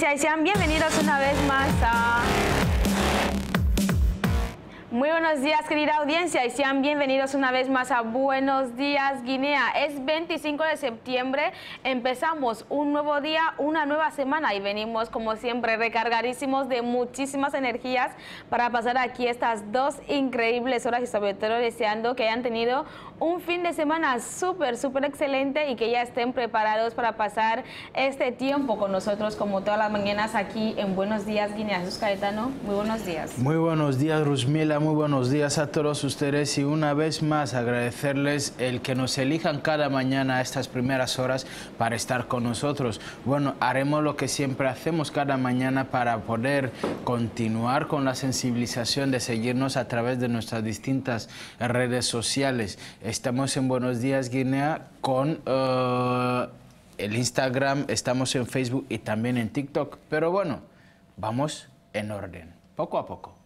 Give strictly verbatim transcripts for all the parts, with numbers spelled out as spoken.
audiencia y sean bienvenidos una vez más a... Muy buenos días, querida audiencia, y sean bienvenidos una vez más a Buenos Días Guinea. Es veinticinco de septiembre, empezamos un nuevo día, una nueva semana y venimos como siempre recargadísimos de muchísimas energías para pasar aquí estas dos increíbles horas y sobre todo deseando que hayan tenido un fin de semana súper, súper excelente y que ya estén preparados para pasar este tiempo con nosotros como todas las mañanas aquí en Buenos Días Guinea. Jesús Caetano, muy buenos días. Muy buenos días, Rusmila, muy buenos días a todos ustedes y una vez más agradecerles el que nos elijan cada mañana a estas primeras horas para estar con nosotros. Bueno, haremos lo que siempre hacemos cada mañana para poder continuar con la sensibilización de seguirnos a través de nuestras distintas redes sociales. Estamos en Buenos Días Guinea con uh, el Instagram, estamos en Facebook y también en TikTok. Pero bueno, vamos en orden, poco a poco.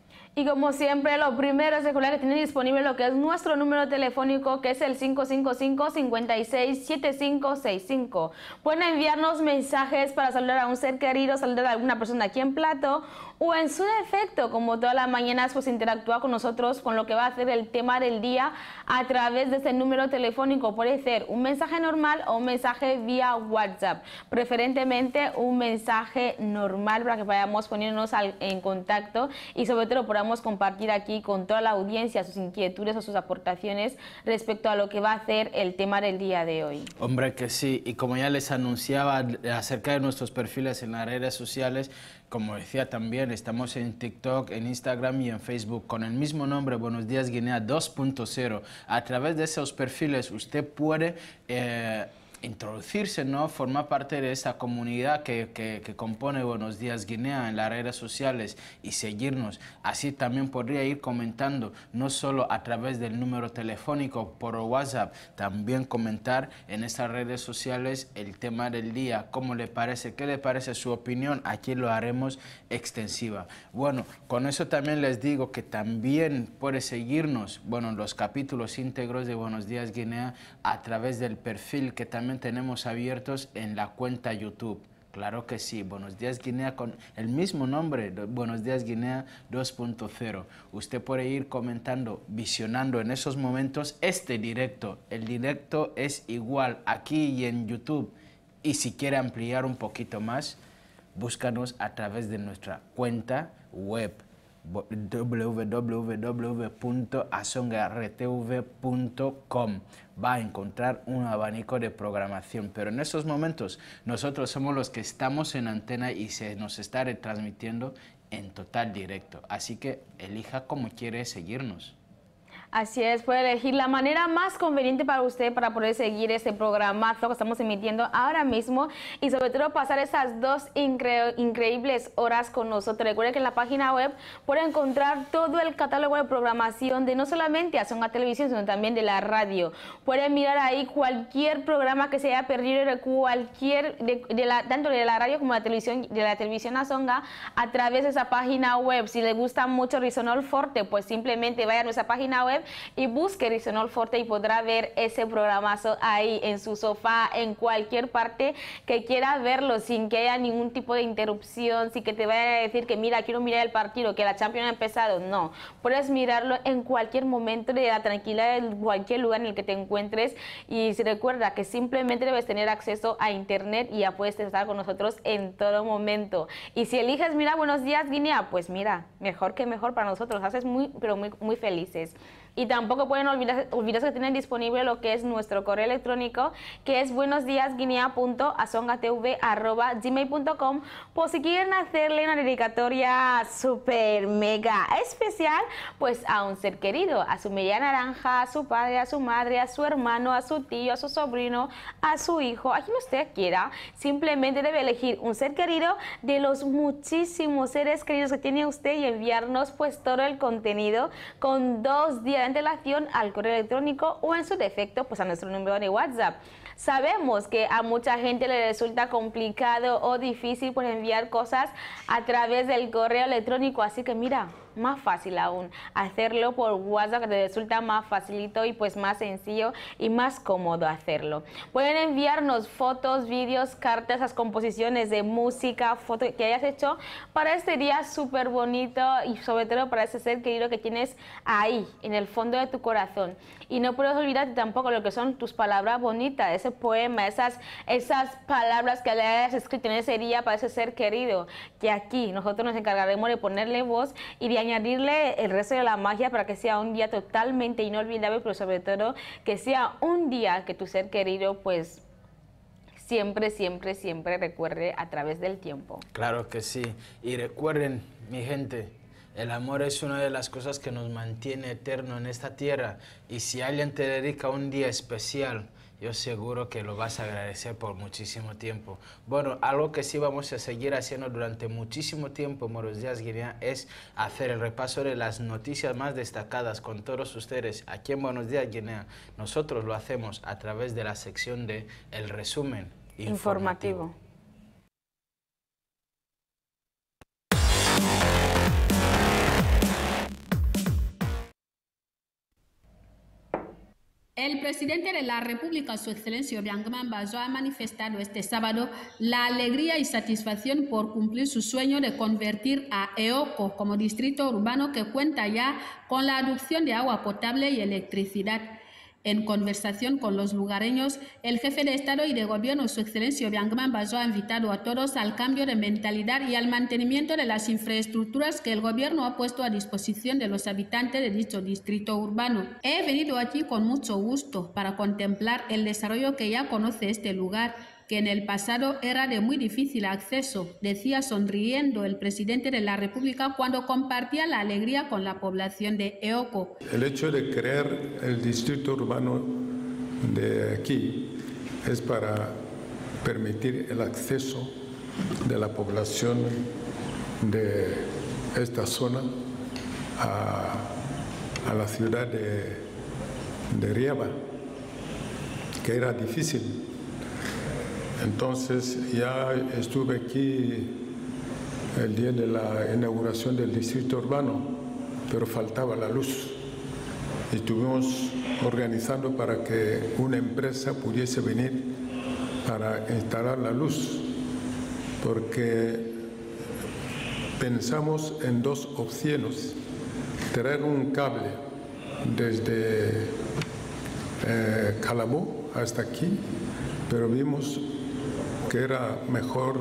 Y como siempre, lo primero es recordar que tienen disponible lo que es nuestro número telefónico, que es el cinco cinco cinco, cinco seis, siete cinco seis cinco. Pueden enviarnos mensajes para saludar a un ser querido, saludar a alguna persona aquí en plato, o en su defecto, como todas las mañanas, pues interactúa con nosotros con lo que va a ser el tema del día a través de este número telefónico. Puede ser un mensaje normal o un mensaje vía WhatsApp. Preferentemente un mensaje normal para que vayamos poniéndonos al, en contacto y sobre todo podamos compartir aquí con toda la audiencia sus inquietudes o sus aportaciones respecto a lo que va a ser el tema del día de hoy. Hombre que sí, y como ya les anunciaba acerca de nuestros perfiles en las redes sociales, como decía también, estamos en TikTok, en Instagram y en Facebook con el mismo nombre, Buenos Días Guinea dos punto cero. A través de esos perfiles usted puede eh, introducirse, ¿no? Formar parte de esa comunidad que, que, que compone Buenos Días Guinea en las redes sociales y seguirnos. Así también podría ir comentando, no solo a través del número telefónico por WhatsApp, también comentar en estas redes sociales el tema del día, cómo le parece, qué le parece su opinión. Aquí lo haremos extensiva. Bueno, con eso también les digo que también puede seguirnos, bueno, los capítulos íntegros de Buenos Días Guinea a través del perfil que también tenemos abiertos en la cuenta YouTube. Claro que sí, Buenos Días Guinea con el mismo nombre, Buenos Días Guinea dos punto cero. Usted puede ir comentando, visionando en esos momentos este directo. El directo es igual aquí y en YouTube. Y si quiere ampliar un poquito más, búscanos a través de nuestra cuenta web w w w punto asonga r t v punto com. Va a encontrar un abanico de programación, pero en esos momentos nosotros somos los que estamos en antena y se nos está retransmitiendo en total directo, así que elija cómo quiere seguirnos. Así es, puede elegir la manera más conveniente para usted para poder seguir este programazo que estamos emitiendo ahora mismo y sobre todo pasar esas dos incre increíbles horas con nosotros. Recuerde que en la página web puede encontrar todo el catálogo de programación de no solamente Asonga Televisión, sino también de la radio. Puede mirar ahí cualquier programa que se haya perdido de cualquier, de, de la, tanto de la radio como de la televisión, de la televisión Asonga a través de esa página web. Si le gusta mucho Risonol Forte, pues simplemente vaya a nuestra página web y busque Risonol Forte y podrá ver ese programazo ahí en su sofá, en cualquier parte que quiera verlo sin que haya ningún tipo de interrupción, sin que te vaya a decir que mira, quiero mirar el partido, que la Champions ha empezado. No, puedes mirarlo en cualquier momento de la tranquilidad de cualquier lugar en el que te encuentres y recuerda que simplemente debes tener acceso a internet y ya puedes estar con nosotros en todo momento. Y si eliges mira Buenos Días Guinea, pues mira, mejor que mejor para nosotros, haces muy, pero muy, muy felices. Y tampoco pueden olvidar, olvidarse que tienen disponible lo que es nuestro correo electrónico, que es buenosdiasguinea punto asongatv arroba gmail punto com, por si quieren hacerle una dedicatoria súper mega especial, pues a un ser querido, a su media naranja, a su padre, a su madre, a su hermano, a su tío, a su sobrino, a su hijo, a quien usted quiera. Simplemente debe elegir un ser querido de los muchísimos seres queridos que tiene usted y enviarnos pues todo el contenido con dos días de antelación al correo electrónico o en su defecto pues a nuestro número de WhatsApp. Sabemos que a mucha gente le resulta complicado o difícil pues enviar cosas a través del correo electrónico, así que mira, más fácil aún hacerlo por WhatsApp, que te resulta más facilito y pues más sencillo y más cómodo hacerlo. Pueden enviarnos fotos, vídeos, cartas, esas composiciones de música, fotos que hayas hecho para este día súper bonito y sobre todo para ese ser querido que tienes ahí, en el fondo de tu corazón. Y no puedes olvidarte tampoco lo que son tus palabras bonitas, ese poema, esas, esas palabras que le hayas escrito en ese día para ese ser querido, que aquí nosotros nos encargaremos de ponerle voz y de añadirle el resto de la magia para que sea un día totalmente inolvidable, pero sobre todo que sea un día que tu ser querido pues siempre, siempre, siempre recuerde a través del tiempo. Claro que sí. Y recuerden, mi gente, el amor es una de las cosas que nos mantiene eterno en esta tierra. Y si alguien te dedica un día especial, yo seguro que lo vas a agradecer por muchísimo tiempo. Bueno, algo que sí vamos a seguir haciendo durante muchísimo tiempo en Buenos Días Guinea es hacer el repaso de las noticias más destacadas con todos ustedes aquí en Buenos Días Guinea. Nosotros lo hacemos a través de la sección de El Resumen Informativo. Informativo. El presidente de la República, Su Excelencia Obiang Bazo, ha manifestado este sábado la alegría y satisfacción por cumplir su sueño de convertir a Eoko como distrito urbano que cuenta ya con la adducción de agua potable y electricidad. En conversación con los lugareños, el jefe de Estado y de Gobierno, Su Excelencia Obiang Bazo, ha invitado a todos al cambio de mentalidad y al mantenimiento de las infraestructuras que el Gobierno ha puesto a disposición de los habitantes de dicho distrito urbano. He venido aquí con mucho gusto para contemplar el desarrollo que ya conoce este lugar, que en el pasado era de muy difícil acceso, decía sonriendo el presidente de la República cuando compartía la alegría con la población de Eoko. El hecho de crear el distrito urbano de aquí es para permitir el acceso de la población de esta zona a, a la ciudad de, de Riaba, que era difícil. Entonces ya estuve aquí el día de la inauguración del distrito urbano, pero faltaba la luz. Y estuvimos organizando para que una empresa pudiese venir para instalar la luz, porque pensamos en dos opciones: traer un cable desde eh, Calabó hasta aquí, pero vimos que era mejor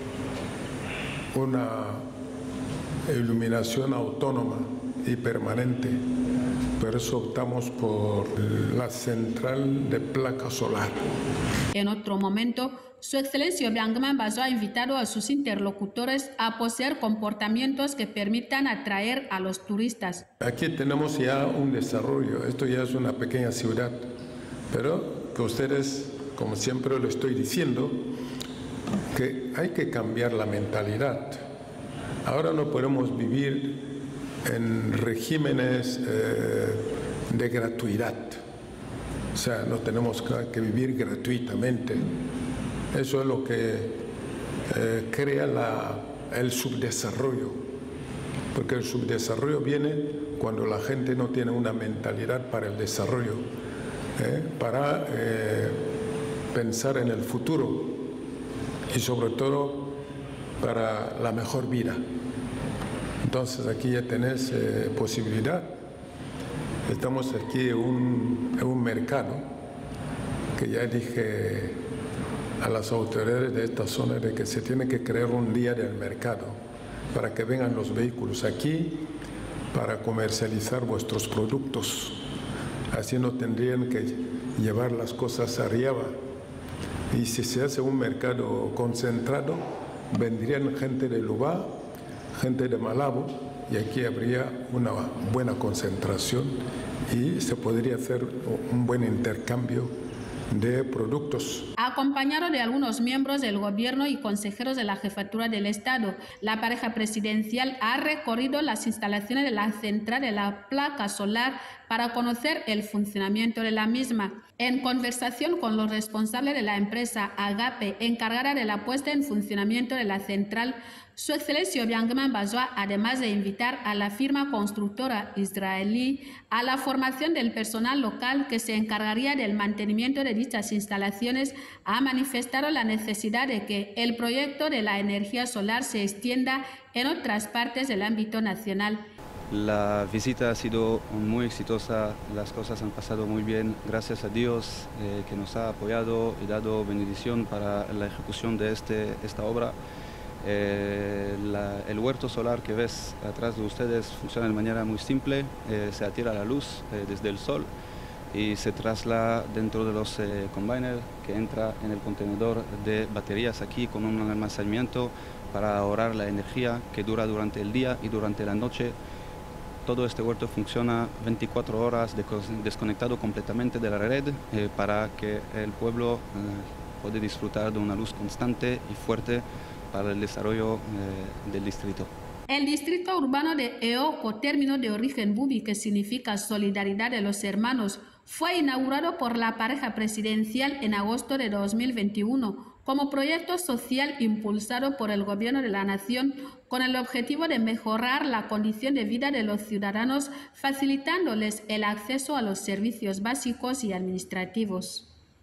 una iluminación autónoma y permanente. Por eso optamos por la central de placa solar. En otro momento, Su Excelencia Obiang Bazo ha invitado a sus interlocutores a poseer comportamientos que permitan atraer a los turistas. Aquí tenemos ya un desarrollo, esto ya es una pequeña ciudad, pero que ustedes, como siempre lo estoy diciendo, que hay que cambiar la mentalidad. Ahora no podemos vivir en regímenes eh, de gratuidad. O sea, no tenemos que vivir gratuitamente. Eso es lo que eh, crea la, el subdesarrollo. Porque el subdesarrollo viene cuando la gente no tiene una mentalidad para el desarrollo, eh, para eh, pensar en el futuro y sobre todo para la mejor vida. Entonces aquí ya tenés eh, posibilidad. Estamos aquí en un, en un mercado que ya dije a las autoridades de esta zona de que se tiene que crear un día del mercado para que vengan los vehículos aquí para comercializar vuestros productos. Así no tendrían que llevar las cosas a Riaba. Y si se hace un mercado concentrado, vendrían gente de Lubá, gente de Malabo, y aquí habría una buena concentración y se podría hacer un buen intercambio de productos. Acompañado de algunos miembros del gobierno y consejeros de la jefatura del Estado, la pareja presidencial ha recorrido las instalaciones de la central de la placa solar para conocer el funcionamiento de la misma. En conversación con los responsables de la empresa Agape, encargada de la puesta en funcionamiento de la central, Su Excelencia Biangman Bazoua, además de invitar a la firma constructora israelí a la formación del personal local que se encargaría del mantenimiento de dichas instalaciones, ha manifestado la necesidad de que el proyecto de la energía solar se extienda en otras partes del ámbito nacional. La visita ha sido muy exitosa, las cosas han pasado muy bien, gracias a Dios eh, que nos ha apoyado y dado bendición para la ejecución de este, esta obra. Eh, la, el huerto solar que ves atrás de ustedes funciona de manera muy simple, eh, se atira la luz eh, desde el sol y se traslada dentro de los eh, combiners que entra en el contenedor de baterías aquí con un almacenamiento para ahorrar la energía que dura durante el día y durante la noche. Todo este huerto funciona veinticuatro horas desconectado completamente de la red eh, para que el pueblo eh, pueda disfrutar de una luz constante y fuerte para el desarrollo eh, del distrito. El distrito urbano de Eoko, término de origen bubi que significa solidaridad de los hermanos, fue inaugurado por la pareja presidencial en agosto de dos mil veintiuno como proyecto social impulsado por el gobierno de la nación con el objetivo de mejorar la condición de vida de los ciudadanos, facilitándoles el acceso a los servicios básicos y administrativos.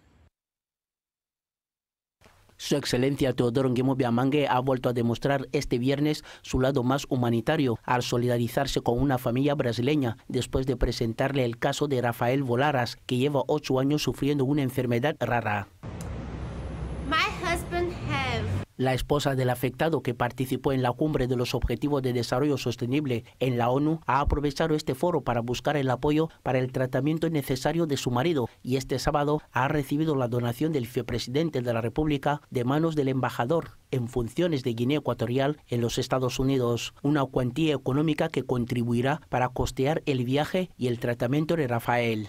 Su Excelencia Teodoro Nguema Biamangue ha vuelto a demostrar este viernes su lado más humanitario al solidarizarse con una familia brasileña después de presentarle el caso de Rafael Volaras, que lleva ocho años sufriendo una enfermedad rara. My husband have... La esposa del afectado, que participó en la cumbre de los Objetivos de Desarrollo Sostenible en la ONU, ha aprovechado este foro para buscar el apoyo para el tratamiento necesario de su marido y este sábado ha recibido la donación del vicepresidente de la República de manos del embajador en funciones de Guinea Ecuatorial en los Estados Unidos, una cuantía económica que contribuirá para costear el viaje y el tratamiento de Rafael.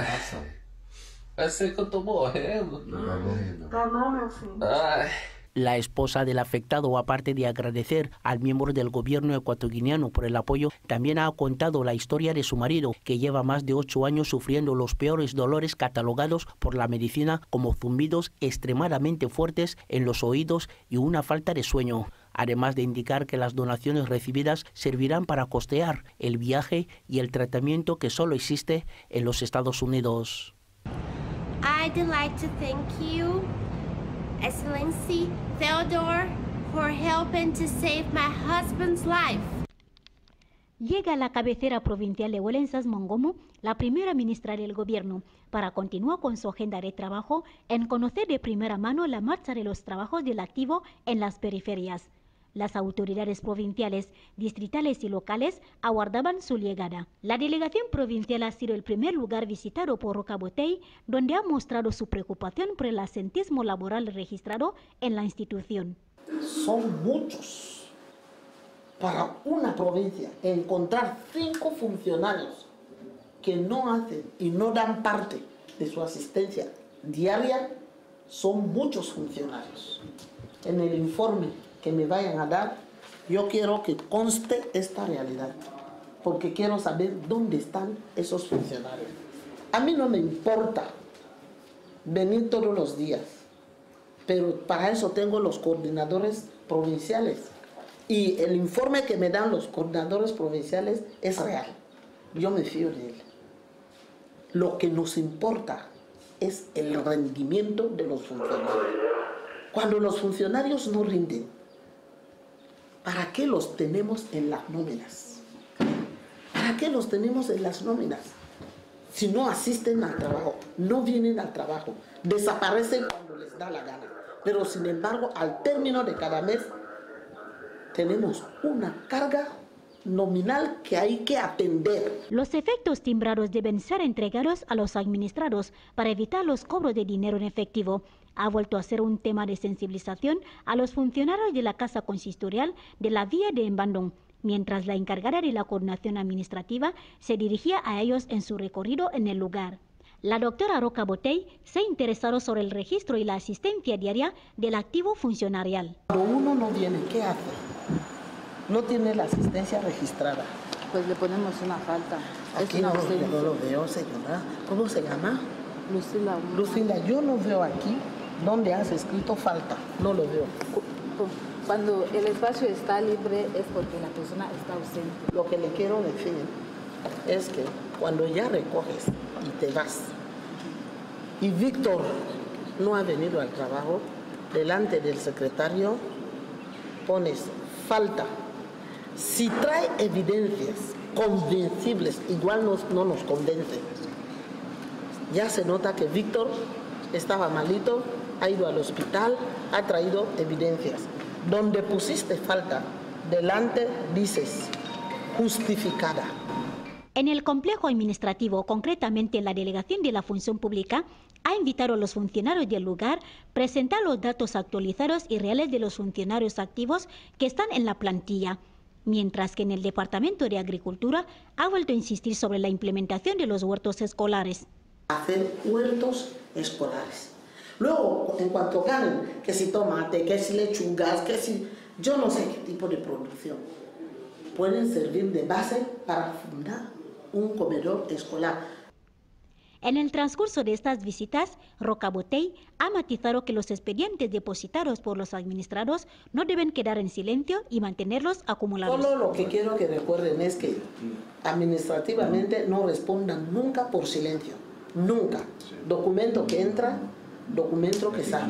La esposa del afectado, aparte de agradecer al miembro del gobierno ecuatoguineano por el apoyo, también ha contado la historia de su marido, que lleva más de ocho años sufriendo los peores dolores catalogados por la medicina como zumbidos extremadamente fuertes en los oídos y una falta de sueño. Además de indicar que las donaciones recibidas servirán para costear el viaje y el tratamiento que solo existe en los Estados Unidos. I'd like to thank you, Excellency Theodore, for helping to save my husband's life. Llega a la cabecera provincial de Huelensas, Mongomo, la primera ministra del gobierno, para continuar con su agenda de trabajo en conocer de primera mano la marcha de los trabajos del activo en las periferias. Las autoridades provinciales, distritales y locales aguardaban su llegada. La delegación provincial ha sido el primer lugar visitado por Roca Botey, donde ha mostrado su preocupación por el asentismo laboral registrado en la institución. Son muchos. Para una provincia, encontrar cinco funcionarios que no hacen y no dan parte de su asistencia diaria, son muchos funcionarios. En el informe que me vayan a dar, yo quiero que conste esta realidad, porque quiero saber dónde están esos funcionarios. A mí no me importa venir todos los días, pero para eso tengo los coordinadores provinciales y el informe que me dan los coordinadores provinciales es real. Yo me fío de él. Lo que nos importa es el rendimiento de los funcionarios. Cuando los funcionarios no rinden, ¿para qué los tenemos en las nóminas? ¿Para qué los tenemos en las nóminas? Si no asisten al trabajo, no vienen al trabajo, desaparecen cuando les da la gana. Pero sin embargo, al término de cada mes, tenemos una carga nominal que hay que atender. Los efectos timbrados deben ser entregados a los administrados para evitar los cobros de dinero en efectivo. Ha vuelto a ser un tema de sensibilización a los funcionarios de la Casa Consistorial de la Vía de Embandón, mientras la encargada de la coordinación administrativa se dirigía a ellos en su recorrido en el lugar. La doctora Roca Botey se interesó sobre el registro y la asistencia diaria del activo funcionarial. Cuando uno no viene, ¿qué hace? No tiene la asistencia registrada. Pues le ponemos una falta. Aquí es una no, ausencia. no lo veo, señora. ¿Cómo se llama? Lucila. Lucila, yo no veo aquí donde has escrito falta. No lo veo. Cuando el espacio está libre es porque la persona está ausente. Lo que le quiero decir es que cuando ya recoges y te vas, y Víctor no ha venido al trabajo, delante del secretario pones falta. Si trae evidencias convencibles, igual nos, no nos convence. Ya se nota que Víctor estaba malito, ha ido al hospital, ha traído evidencias. Donde pusiste falta, delante dices justificada. En el complejo administrativo, concretamente en la Delegación de la Función Pública, ha invitado a los funcionarios del lugar a presentar los datos actualizados y reales de los funcionarios activos que están en la plantilla, mientras que en el Departamento de Agricultura ha vuelto a insistir sobre la implementación de los huertos escolares. Hacer huertos escolares. Luego, en cuanto ganen, que si tomate, que si lechugas, que si yo no sé qué tipo de producción, pueden servir de base para fundar un comedor escolar. En el transcurso de estas visitas, Roca Botey ha matizado que los expedientes depositados por los administrados no deben quedar en silencio y mantenerlos acumulados. Solo lo que quiero que recuerden es que administrativamente no respondan nunca por silencio, nunca. Documento que entra, documento que sale.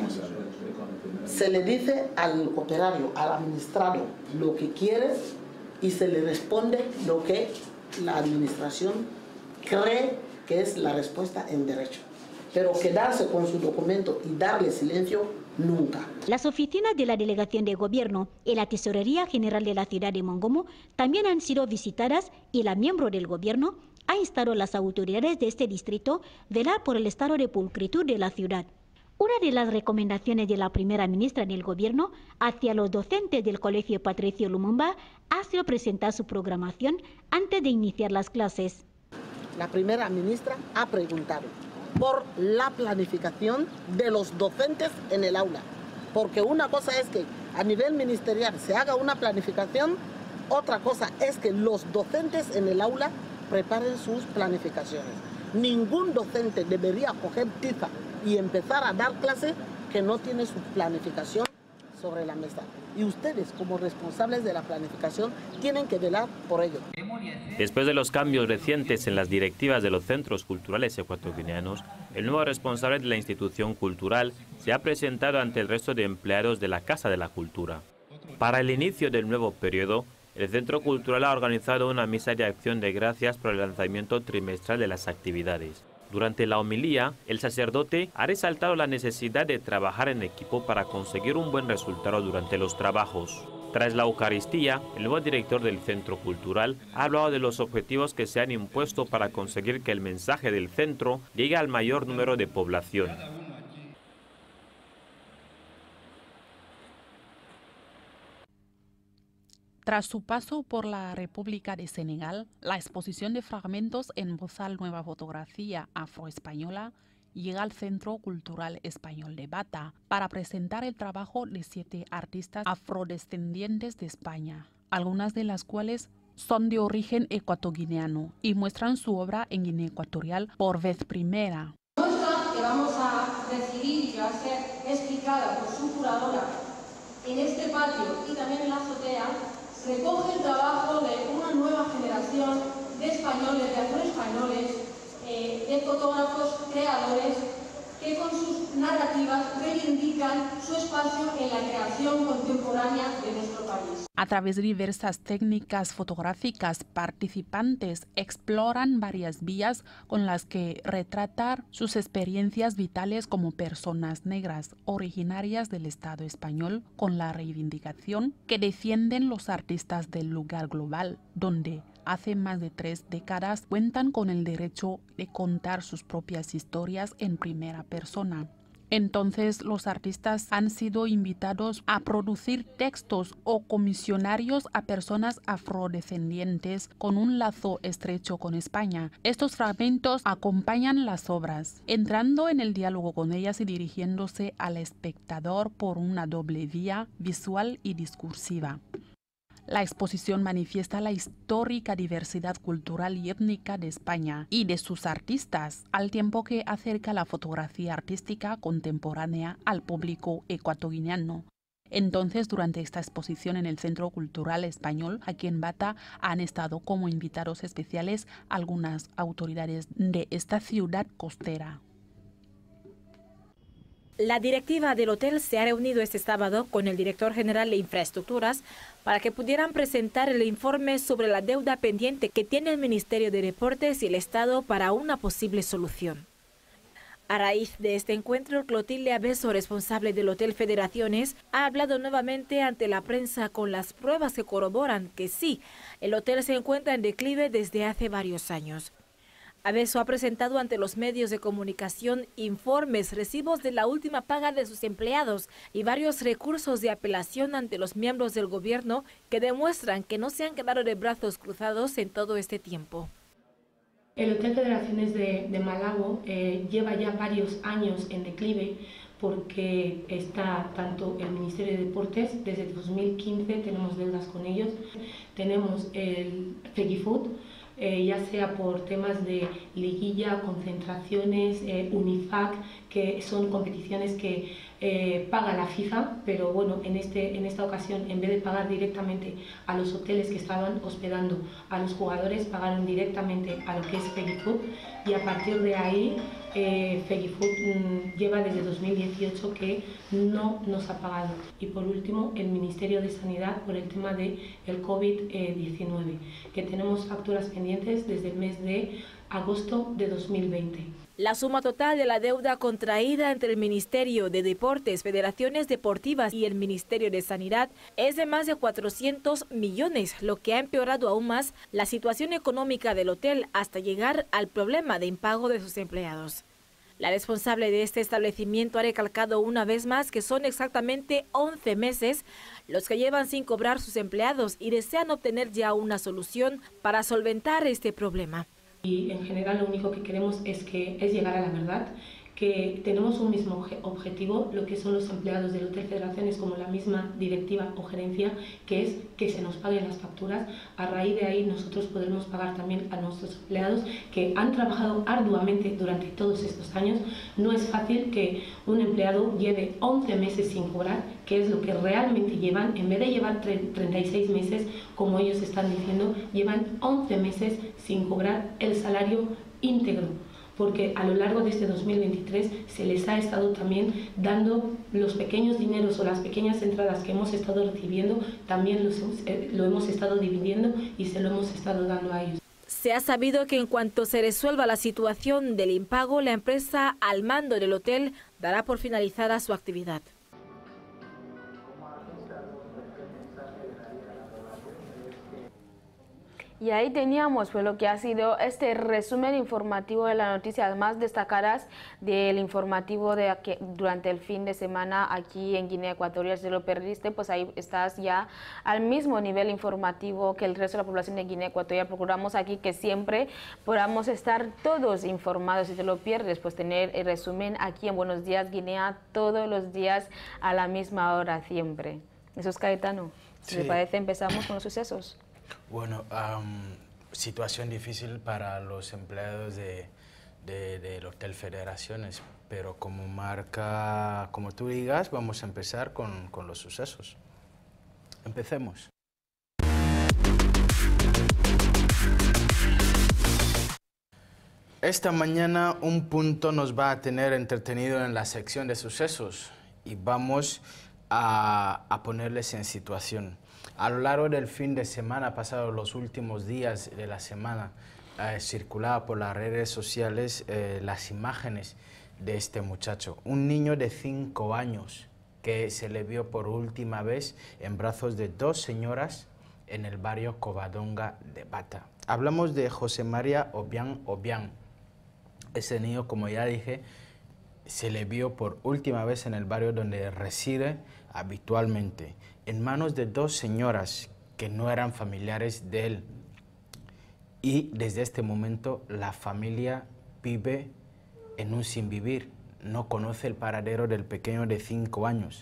Se le dice al operario, al administrado, lo que quiere y se le responde lo que la administración cree que es la respuesta en derecho. Pero quedarse con su documento y darle silencio, nunca. Las oficinas de la Delegación de Gobierno y la Tesorería General de la ciudad de Mongomo también han sido visitadas y la miembro del Gobierno ha instado a las autoridades de este distrito a velar por el estado de pulcritud de la ciudad. Una de las recomendaciones de la primera ministra del Gobierno hacia los docentes del Colegio Patricio Lumumba ha sido presentar su programación antes de iniciar las clases. La primera ministra ha preguntado por la planificación de los docentes en el aula, porque una cosa es que a nivel ministerial se haga una planificación, otra cosa es que los docentes en el aula preparen sus planificaciones. Ningún docente debería coger tiza y empezar a dar clase que no tiene su planificación sobre la mesa. Y ustedes, como responsables de la planificación, tienen que velar por ello. Después de los cambios recientes en las directivas de los centros culturales ecuatoguineanos, el nuevo responsable de la institución cultural se ha presentado ante el resto de empleados de la Casa de la Cultura. Para el inicio del nuevo periodo, el Centro Cultural ha organizado una misa de acción de gracias por el lanzamiento trimestral de las actividades. Durante la homilía, el sacerdote ha resaltado la necesidad de trabajar en equipo para conseguir un buen resultado durante los trabajos. Tras la Eucaristía, el nuevo director del Centro Cultural ha hablado de los objetivos que se han impuesto para conseguir que el mensaje del centro llegue al mayor número de población. Tras su paso por la República de Senegal, la exposición de fragmentos en Bozal Nueva Fotografía Afroespañola llega al Centro Cultural Español de Bata para presentar el trabajo de siete artistas afrodescendientes de España, algunas de las cuales son de origen ecuatoguineano y muestran su obra en Guinea Ecuatorial por vez primera. La muestra que vamos a recibir y que va a ser explicada por su curadora en este patio y también en la azotea recoge el trabajo de una nueva generación de españoles, de afroespañoles, eh, de fotógrafos, creadores, que con sus narrativas reivindican su espacio en la creación contemporánea de nuestro país. A través de diversas técnicas fotográficas, participantes exploran varias vías con las que retratar sus experiencias vitales como personas negras originarias del Estado español, con la reivindicación que defienden los artistas del lugar global, donde hace más de tres décadas cuentan con el derecho de contar sus propias historias en primera persona, Entonces los artistas han sido invitados a producir textos o comisionarios a personas afrodescendientes con un lazo estrecho con España. Estos fragmentos acompañan las obras, entrando en el diálogo con ellas y dirigiéndose al espectador por una doble vía visual y discursiva. La exposición manifiesta la histórica diversidad cultural y étnica de España y de sus artistas, al tiempo que acerca la fotografía artística contemporánea al público ecuatoguineano. Entonces, durante esta exposición en el Centro Cultural Español, aquí en Bata, han estado como invitados especiales algunas autoridades de esta ciudad costera. La directiva del hotel se ha reunido este sábado con el director general de Infraestructuras para que pudieran presentar el informe sobre la deuda pendiente que tiene el Ministerio de Deportes y el Estado para una posible solución. A raíz de este encuentro, Clotilde Abeso, responsable del Hotel Federaciones, ha hablado nuevamente ante la prensa con las pruebas que corroboran que sí, el hotel se encuentra en declive desde hace varios años. Abeso ha presentado ante los medios de comunicación informes, recibos de la última paga de sus empleados y varios recursos de apelación ante los miembros del gobierno que demuestran que no se han quedado de brazos cruzados en todo este tiempo. El Hotel Federaciones de, de Malabo eh, lleva ya varios años en declive porque está tanto el Ministerio de Deportes, desde dos mil quince tenemos deudas con ellos, tenemos el Fegifood, Eh, ya sea por temas de liguilla, concentraciones, eh, UNIFAC, que son competiciones que eh, paga la FIFA, pero bueno, en, este, en esta ocasión, en vez de pagar directamente a los hoteles que estaban hospedando a los jugadores, pagaron directamente a lo que es Fegifood, y a partir de ahí eh, Fegifood mmm, lleva desde dos mil dieciocho que no nos ha pagado. Y por último, el Ministerio de Sanidad por el tema del COVID diecinueve, que tenemos facturas pendientes desde el mes de agosto de dos mil veinte. La suma total de la deuda contraída entre el Ministerio de Deportes, Federaciones Deportivas y el Ministerio de Sanidad es de más de cuatrocientos millones, lo que ha empeorado aún más la situación económica del hotel hasta llegar al problema de impago de sus empleados. La responsable de este establecimiento ha recalcado una vez más que son exactamente once meses los que llevan sin cobrar sus empleados y desean obtener ya una solución para solventar este problema. Y en general lo único que queremos es, que, es llegar a la verdad, que tenemos un mismo objetivo, lo que son los empleados del Hotel Federaciones como la misma directiva o gerencia, que es que se nos paguen las facturas. A raíz de ahí nosotros podremos pagar también a nuestros empleados que han trabajado arduamente durante todos estos años. No es fácil que un empleado lleve once meses sin cobrar, que es lo que realmente llevan. En vez de llevar treinta y seis meses, como ellos están diciendo, llevan once meses sin cobrar el salario íntegro, porque a lo largo de este dos mil veintitrés se les ha estado también dando los pequeños dineros o las pequeñas entradas que hemos estado recibiendo, también los, eh, lo hemos estado dividiendo y se lo hemos estado dando a ellos. Se ha sabido que en cuanto se resuelva la situación del impago, la empresa al mando del hotel dará por finalizada su actividad. Y ahí teníamos pues lo que ha sido este resumen informativo de las noticias más destacadas del informativo de aquí, durante el fin de semana aquí en Guinea Ecuatorial. Si lo perdiste, pues ahí estás ya al mismo nivel informativo que el resto de la población de Guinea Ecuatorial. Procuramos aquí que siempre podamos estar todos informados. Si te lo pierdes, pues tener el resumen aquí en Buenos Días Guinea todos los días a la misma hora siempre. Eso es Caetano. Si sí. te parece, empezamos con los sucesos. Bueno, um, situación difícil para los empleados de, de, del Hotel Federaciones, pero como marca, como tú digas, vamos a empezar con, con los sucesos. Empecemos. Esta mañana un punto nos va a tener entretenido en la sección de sucesos y vamos a, a ponerles en situación. A lo largo del fin de semana pasado, los últimos días de la semana, eh, circulaba por las redes sociales eh, las imágenes de este muchacho, un niño de cinco años que se le vio por última vez en brazos de dos señoras en el barrio Covadonga de Bata. Hablamos de José María Obiang Obiang. Ese niño, como ya dije, se le vio por última vez en el barrio donde reside habitualmente, en manos de dos señoras que no eran familiares de él. Y desde este momento la familia vive en un sin vivir, no conoce el paradero del pequeño de cinco años.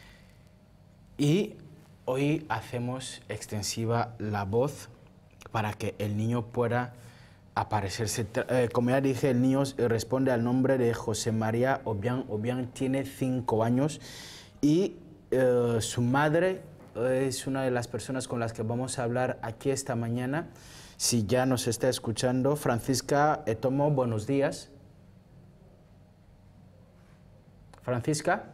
Y hoy hacemos extensiva la voz para que el niño pueda aparecerse. Eh, como ya dije, el niño responde al nombre de José María Obiang. Obiang tiene cinco años y eh, su madre es una de las personas con las que vamos a hablar aquí esta mañana. Si ya nos está escuchando, Francisca Etomo, buenos días. Francisca.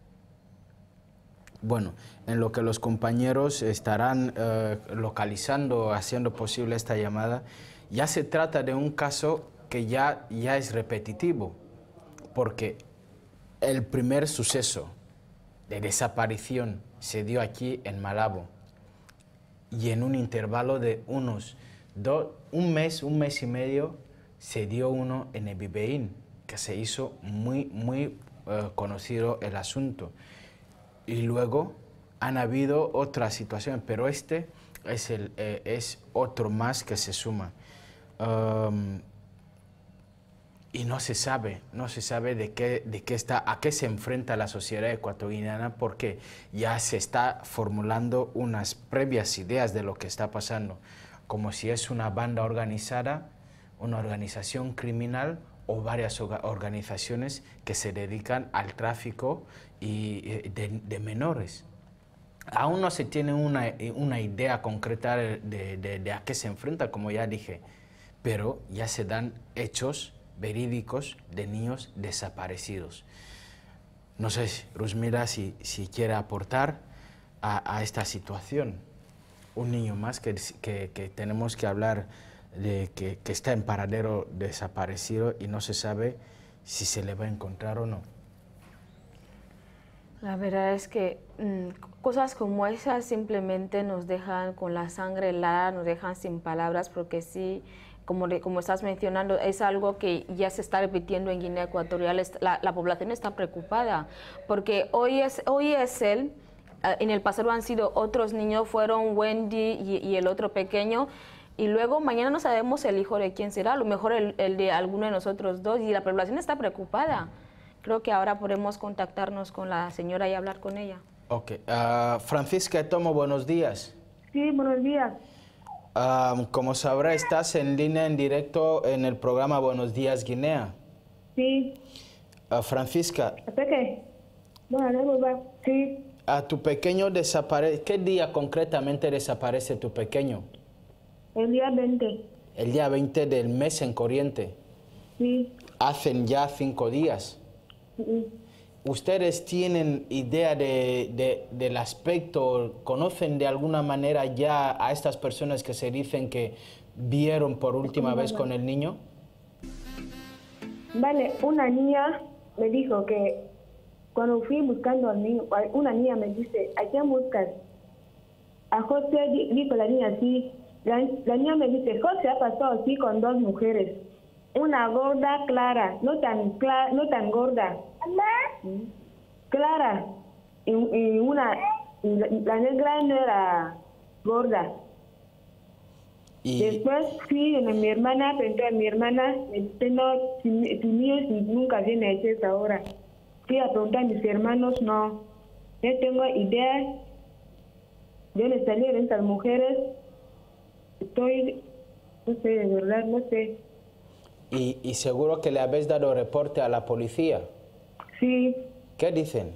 Bueno, en lo que los compañeros estarán eh, localizando, haciendo posible esta llamada, ya se trata de un caso que ya, ya es repetitivo, porque el primer suceso de desaparición se dio aquí en Malabo y en un intervalo de unos do, un mes, un mes y medio se dio uno en Ebibeín, que se hizo muy, muy eh, conocido el asunto. Y luego han habido otras situaciones, pero este es, el, eh, es otro más que se suma. Um, y no se sabe, no se sabe de qué, de qué está, a qué se enfrenta la sociedad ecuatoriana, porque ya se está formulando unas previas ideas de lo que está pasando, como si es una banda organizada, una organización criminal o varias organizaciones que se dedican al tráfico y de, de menores. Aún no se tiene una, una idea concreta de, de, de a qué se enfrenta, como ya dije, pero ya se dan hechos verídicos de niños desaparecidos. No sé, Rusmila, si, si quiere aportar a, a esta situación. Un niño más que, que, que tenemos que hablar de que, que está en paradero desaparecido y no se sabe si se le va a encontrar o no. La verdad es que mmm, cosas como esas simplemente nos dejan con la sangre helada, nos dejan sin palabras, porque sí, como, de, como estás mencionando, es algo que ya se está repitiendo en Guinea Ecuatorial. La, la población está preocupada, porque hoy es, hoy es él, en el pasado han sido otros niños, fueron Wendy y, y el otro pequeño, y luego mañana no sabemos el hijo de quién será, a lo mejor el, el de alguno de nosotros dos, y la población está preocupada. Creo que ahora podemos contactarnos con la señora y hablar con ella. Ok. Uh, Francisca Etomo, buenos días. Sí, buenos días. Uh, como sabrá, estás en línea en directo en el programa Buenos Días Guinea. Sí. Uh, Francisca. ¿Hasta qué? Bueno, sí. A tu pequeño desaparece. ¿Qué día concretamente desaparece tu pequeño? El día veinte. El día veinte del mes en corriente. Sí. Hacen ya cinco días. Sí. ¿Ustedes tienen idea de, de, del aspecto, conocen de alguna manera ya a estas personas que se dicen que vieron por última vez con el niño? Vale, una niña me dijo que cuando fui buscando al niño, una niña me dice, ¿a quién buscas? A José, dijo la niña así. La, la niña me dice, José ha pasado así con dos mujeres. Una gorda, clara, no tan, clara, no tan gorda. ¿Mamá? Clara. Y, y una, y la, la negra no era gorda. Y después fui a mi hermana, pregunté a mi hermana, me dice, no, tu niño nunca viene a esa hora. Fui a preguntar a mis hermanos, no. Yo tengo idea de dónde salieron estas mujeres. Estoy, no sé, de verdad, no sé. ¿Y, y seguro que le habéis dado reporte a la policía? Sí. ¿Qué dicen?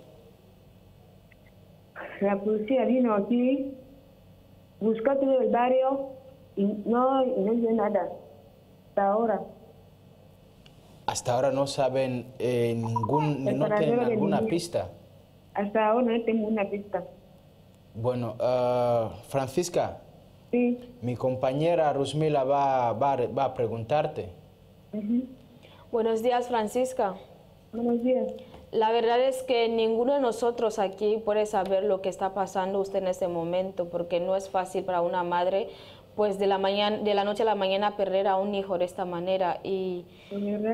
La policía vino aquí, buscó todo el barrio y no, y no hizo nada. Hasta ahora. Hasta ahora no saben eh, ningún, no tienen alguna pista. Hasta ahora no tengo una pista. Bueno, uh, Francisca. Sí. Mi compañera Rusmila va, va, va a preguntarte. Uh-huh. Buenos días, Francisca. Buenos días. La verdad es que ninguno de nosotros aquí puede saber lo que está pasando usted en este momento, porque no es fácil para una madre, pues de la mañana, de la noche a la mañana perder a un hijo de esta manera. Y,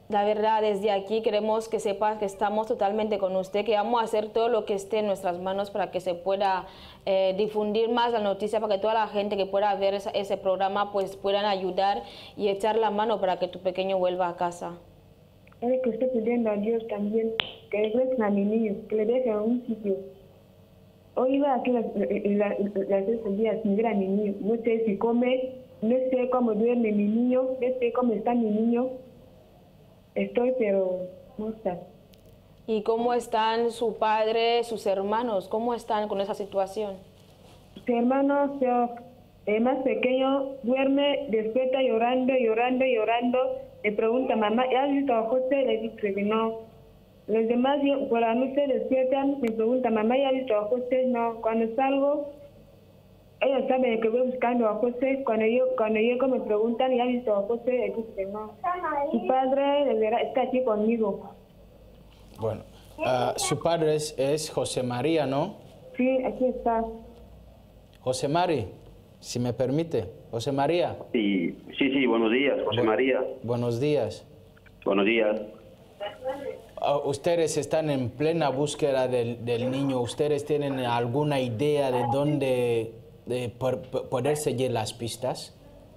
La verdad, desde aquí queremos que sepas que estamos totalmente con usted, que vamos a hacer todo lo que esté en nuestras manos para que se pueda eh, difundir más la noticia, para que toda la gente que pueda ver esa, ese programa pues puedan ayudar y echar la mano para que tu pequeño vuelva a casa. Es que estoy pidiendo a Dios también que regresen a mi niño, que le dejen a un sitio. Hoy iba aquí las, las, las seis días sin ver a mi niño. No sé si come, no sé cómo duerme mi niño, no sé cómo está mi niño. Estoy, pero no está. ¿Y cómo están su padre, sus hermanos? ¿Cómo están con esa situación? Su hermano, el más pequeño, duerme, despierta llorando, llorando, llorando. Le pregunta, mamá, ¿ya has visto a José? Le dice que no. Los demás, por la noche despiertan, me preguntan, mamá, ¿ya has visto a José? No. Cuando salgo, ellos saben que voy buscando a José. Cuando yo cuando llego me preguntan, ¿ya has visto a José? Le dice que no. Su padre está aquí conmigo. Bueno, uh, su padre es, es José María, ¿no? Sí, aquí está. José Mari, si me permite. José María. Sí, sí, sí, buenos días, José Bu María. Buenos días. Buenos días. Uh, ustedes están en plena búsqueda del, del niño. ¿Ustedes tienen alguna idea de dónde de por, por poder seguir las pistas?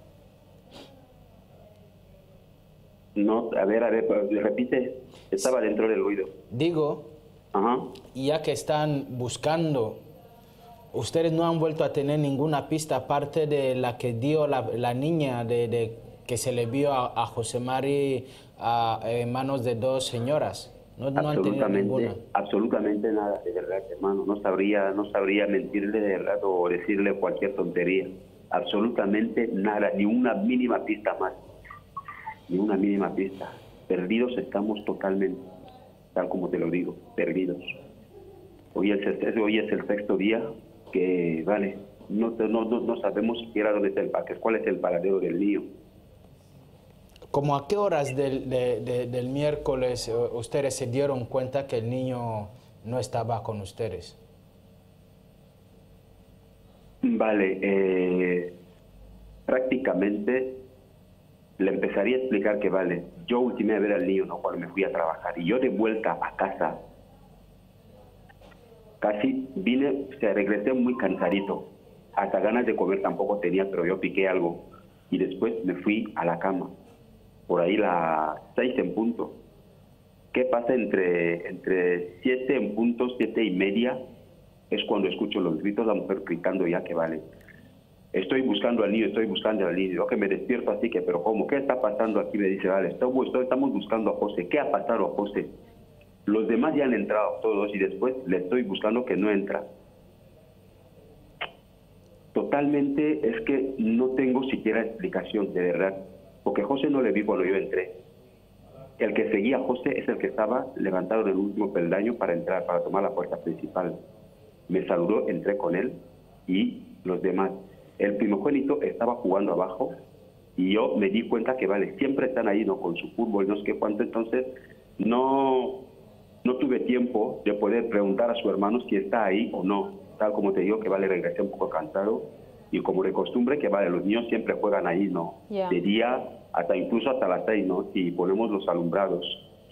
No, a ver, a ver, repite. Estaba dentro del oído. Digo, Ajá. ya que están buscando, ustedes no han vuelto a tener ninguna pista aparte de la que dio la, la niña de, de que se le vio a, a José Mari a, en manos de dos señoras. No, no han tenido ninguna. Absolutamente nada, de verdad, hermano. No sabría, no sabría mentirle de verdad o decirle cualquier tontería. Absolutamente nada, ni una mínima pista más. Ni una mínima pista. Perdidos estamos totalmente, tal como te lo digo, perdidos. Hoy es el, hoy es el sexto día que, vale, no, no, no, no sabemos siquiera dónde está el paquete, cuál es el paradero del niño. ¿Cómo a qué horas del, de, de, del miércoles ustedes se dieron cuenta que el niño no estaba con ustedes? Vale, eh, prácticamente le empezaría a explicar que, vale, yo ultimé a ver al niño, ¿no?, cuando me fui a trabajar, y yo de vuelta a casa, casi vine, o sea, regresé muy cansadito, hasta ganas de comer tampoco tenía, pero yo piqué algo, y después me fui a la cama, por ahí las seis en punto. ¿Qué pasa entre, entre siete en punto, siete y media? Es cuando escucho los gritos de la mujer gritando ya que, vale, estoy buscando al niño, estoy buscando al niño. Yo que me despierto así que, pero ¿cómo? ¿Qué está pasando aquí? Me dice, vale, estamos, estamos buscando a José. ¿Qué ha pasado a José? Los demás ya han entrado todos y después le estoy buscando que no entra. Totalmente es que no tengo siquiera explicación, de verdad. Porque José no le vi cuando yo entré. El que seguía a José es el que estaba levantado del último peldaño para entrar, para tomar la puerta principal. Me saludó, entré con él y los demás. El primogénito estaba jugando abajo y yo me di cuenta que, vale, siempre están ahí, ¿no?, con su fútbol, no sé qué cuánto. Entonces no, no tuve tiempo de poder preguntar a su hermano si está ahí o no. Tal como te digo, que, vale, regresé un poco cansado y como de costumbre, que, vale, los niños siempre juegan ahí, ¿no? Yeah. De día hasta incluso hasta las seis, ¿no? Y ponemos los alumbrados.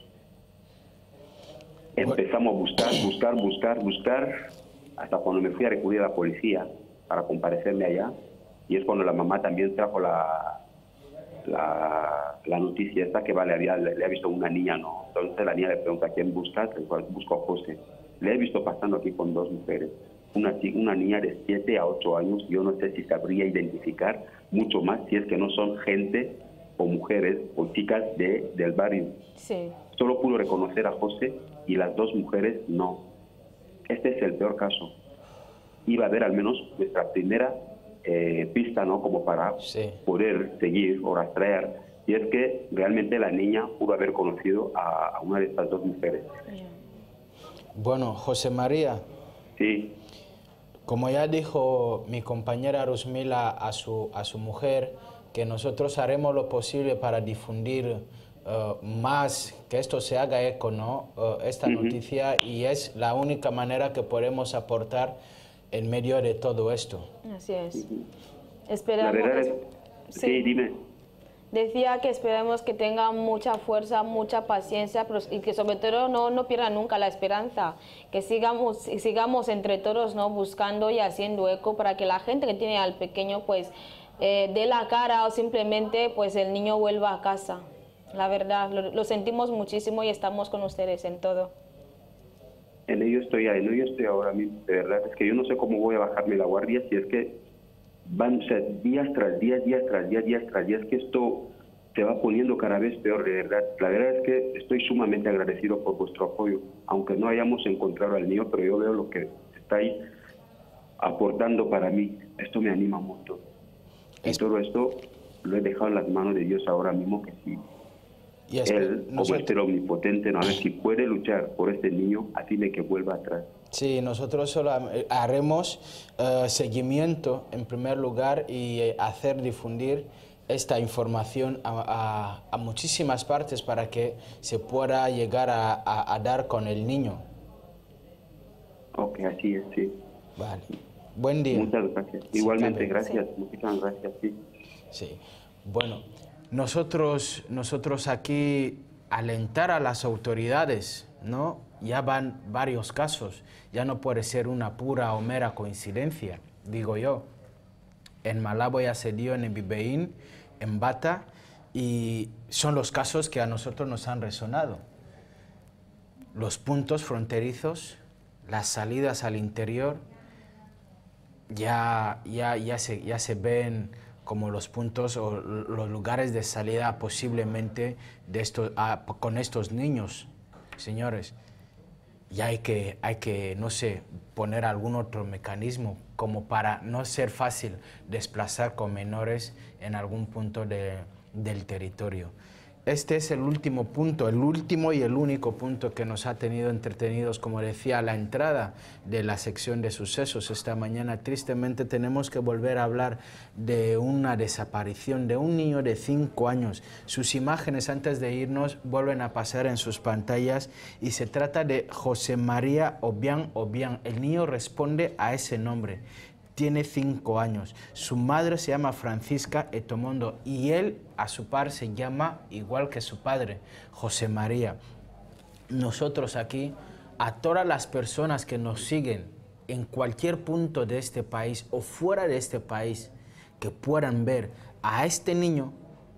Empezamos a buscar, buscar, buscar, buscar, hasta cuando me fui a recurrir a la policía para comparecerme allá, y es cuando la mamá también trajo la, la, la noticia esta que, vale, había, le, le ha visto una niña, ¿no? Entonces la niña le pregunta, ¿quién busca? Busco a José. Le he visto pasando aquí con dos mujeres, una, una niña de siete a ocho años, yo no sé si sabría identificar mucho más si es que no son gente o mujeres o chicas de, del barrio. Sí. Solo pudo reconocer a José y las dos mujeres no. Este es el peor caso. Iba a haber al menos nuestra primera eh, pista, ¿no?, como para sí. poder seguir o rastrear. Y es que realmente la niña pudo haber conocido a, a una de estas dos mujeres. Bueno, José María. Sí. Como ya dijo mi compañera Rusmila a su, a su mujer, que nosotros haremos lo posible para difundir uh, más, que esto se haga eco, ¿no?, uh, esta uh-huh. noticia, y es la única manera que podemos aportar en medio de todo esto. Así es. Uh-huh. Esperamos... La verdad es... Sí. sí, dime. Decía que esperemos que tenga mucha fuerza, mucha paciencia pero, y que sobre todo no, no pierda nunca la esperanza, que sigamos, sigamos entre todos, ¿no?, buscando y haciendo eco para que la gente que tiene al pequeño pues eh, dé la cara o simplemente pues el niño vuelva a casa. La verdad, lo, lo sentimos muchísimo y estamos con ustedes en todo. En ello estoy, en ello estoy ahora mismo, de verdad, es que yo no sé cómo voy a bajarme la guardia si es que van, o sea, días tras días, días tras días, días tras días, que esto se va poniendo cada vez peor, de verdad. La verdad es que estoy sumamente agradecido por vuestro apoyo, aunque no hayamos encontrado al niño, pero yo veo lo que estáis aportando para mí. Esto me anima mucho. Y todo esto lo he dejado en las manos de Dios ahora mismo, que sí. Y es Él, que como este omnipotente, ¿no?, a ver si puede luchar por este niño, así de que vuelva atrás. Sí, nosotros solo haremos uh, seguimiento en primer lugar y eh, hacer difundir esta información a, a, a muchísimas partes para que se pueda llegar a, a, a dar con el niño. Ok, así es, sí. Vale. Buen día. Muchas gracias. Sí, igualmente, gracias. Sí. Muchas gracias, sí. Sí. Bueno, nosotros, nosotros aquí alentar a las autoridades, ¿no? Ya van varios casos, ya no puede ser una pura o mera coincidencia, digo yo. En Malabo ya se dio, en Bibeín, en Bata, y son los casos que a nosotros nos han resonado. Los puntos fronterizos, las salidas al interior, ya, ya, ya, se, ya se ven como los puntos o los lugares de salida posiblemente de estos, a, con estos niños, señores. Y hay que, hay que, no sé, poner algún otro mecanismo como para no ser fácil desplazar con menores en algún punto de, del territorio. Este es el último punto, el último y el único punto que nos ha tenido entretenidos, como decía, a la entrada de la sección de sucesos. Esta mañana, tristemente, tenemos que volver a hablar de una desaparición de un niño de cinco años. Sus imágenes, antes de irnos, vuelven a pasar en sus pantallas y se trata de José María Obiang Obiang. El niño responde a ese nombre. Tiene cinco años. Su madre se llama Francisca Etomondo y él, a su par, se llama igual que su padre, José María. Nosotros aquí, a todas las personas que nos siguen en cualquier punto de este país o fuera de este país, que puedan ver a este niño,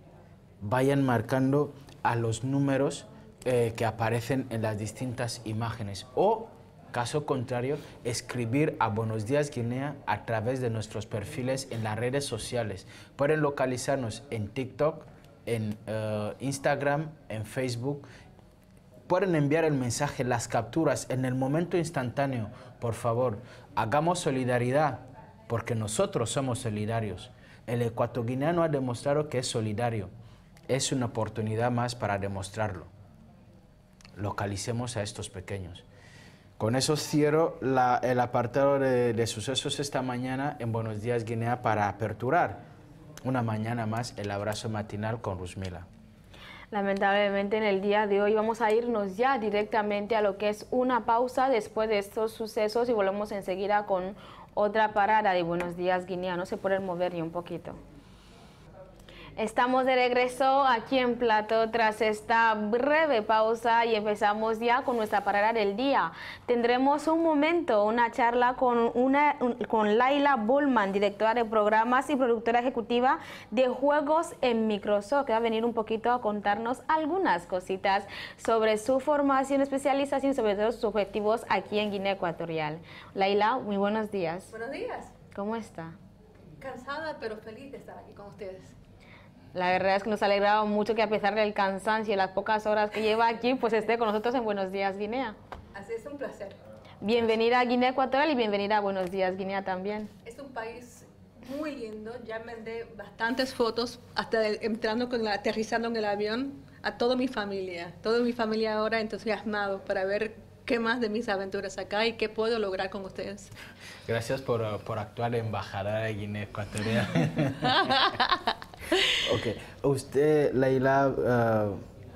vayan marcando a los números eh, que aparecen en las distintas imágenes. O, caso contrario, escribir a Buenos Días Guinea a través de nuestros perfiles en las redes sociales. Pueden localizarnos en TikTok, en uh, Instagram, en Facebook. Pueden enviar el mensaje, las capturas en el momento instantáneo. Por favor, hagamos solidaridad, porque nosotros somos solidarios. El ecuatoguineano ha demostrado que es solidario. Es una oportunidad más para demostrarlo. Localicemos a estos pequeños. Con eso cierro la, el apartado de, de sucesos esta mañana en Buenos Días Guinea para aperturar una mañana más el abrazo matinal con Rusmila. Lamentablemente en el día de hoy vamos a irnos ya directamente a lo que es una pausa después de estos sucesos y volvemos enseguida con otra parada de Buenos Días Guinea. No se pueden mover ni un poquito. Estamos de regreso aquí en Plato tras esta breve pausa y empezamos ya con nuestra parada del día. Tendremos un momento, una charla con, una, con Laila Bullman, directora de programas y productora ejecutiva de juegos en Microsoft, que va a venir un poquito a contarnos algunas cositas sobre su formación, especialización y sobre todo sus objetivos aquí en Guinea Ecuatorial. Laila, muy buenos días. Buenos días. ¿Cómo está? Cansada pero feliz de estar aquí con ustedes. La verdad es que nos ha alegrado mucho que a pesar del cansancio y las pocas horas que lleva aquí, pues esté con nosotros en Buenos Días Guinea. Así es, un placer. Bienvenida a Guinea Ecuatorial y bienvenida a Buenos Días Guinea también. Es un país muy lindo, ya mandé bastantes fotos, hasta entrando con la, aterrizando en el avión, a toda mi familia. Toda mi familia ahora entusiasmado para ver qué más de mis aventuras acá y qué puedo lograr con ustedes. Gracias por, por actuar embajadora de Guinea Ecuatorial. Ok, usted, Laila, uh,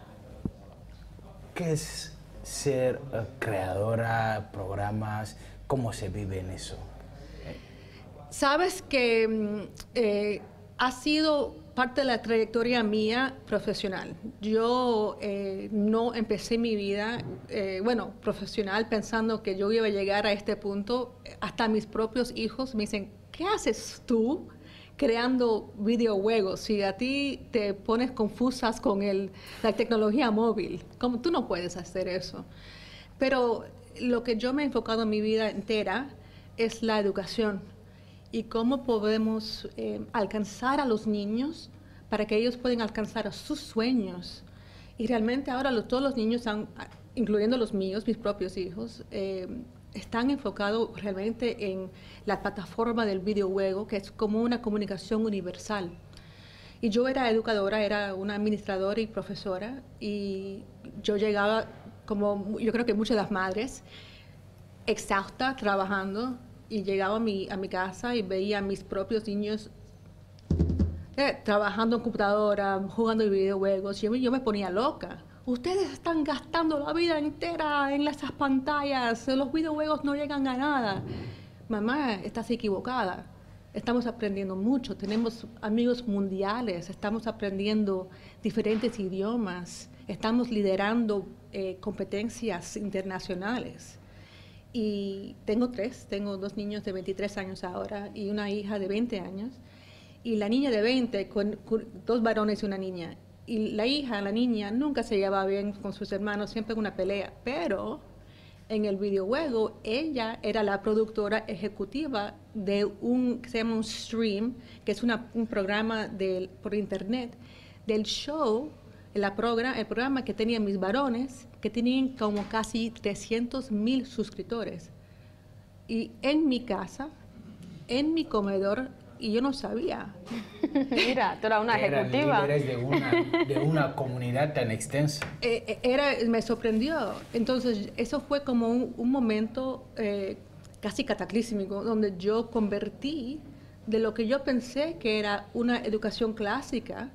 ¿qué es ser uh, creadora de programas? ¿Cómo se vive en eso? Sabes que eh, ha sido parte de la trayectoria mía profesional. Yo eh, no empecé mi vida, eh, bueno, profesional pensando que yo iba a llegar a este punto. Hasta mis propios hijos me dicen, ¿qué haces tú creando videojuegos si a ti te pones confusas con el, la tecnología móvil? ¿Cómo tú no puedes hacer eso? Pero lo que yo me he enfocado en mi vida entera es la educación y cómo podemos eh, alcanzar a los niños para que ellos puedan alcanzar a sus sueños. Y realmente ahora los, todos los niños, han, incluyendo los míos, mis propios hijos, eh, están enfocados realmente en la plataforma del videojuego, que es como una comunicación universal. Y yo era educadora, era una administradora y profesora, y yo llegaba, como yo creo que muchas de las madres, exhausta trabajando, y llegaba a mi, a mi casa y veía a mis propios niños eh, trabajando en computadora, jugando videojuegos. Yo, yo me ponía loca. Ustedes están gastando la vida entera en esas pantallas, los videojuegos no llegan a nada. Mamá, estás equivocada. Estamos aprendiendo mucho, tenemos amigos mundiales, estamos aprendiendo diferentes idiomas, estamos liderando eh, competencias internacionales. Y tengo tres, tengo dos niños de veintitrés años ahora y una hija de veinte años. Y la niña de veinte, con, con dos varones y una niña. Y la hija, la niña, nunca se llevaba bien con sus hermanos, siempre una pelea. Pero en el videojuego, ella era la productora ejecutiva de un que se llama un stream, que es una, un programa de, por internet, del show, la progra, el programa que tenían mis varones, que tenían como casi trescientos mil suscriptores. Y en mi casa, en mi comedor, y yo no sabía. Mira, tú eras una Eran ejecutiva. líderes de una, de una comunidad tan extensa. Eh, era, me sorprendió. Entonces, eso fue como un, un momento eh, casi cataclísmico, donde yo convertí de lo que yo pensé que era una educación clásica,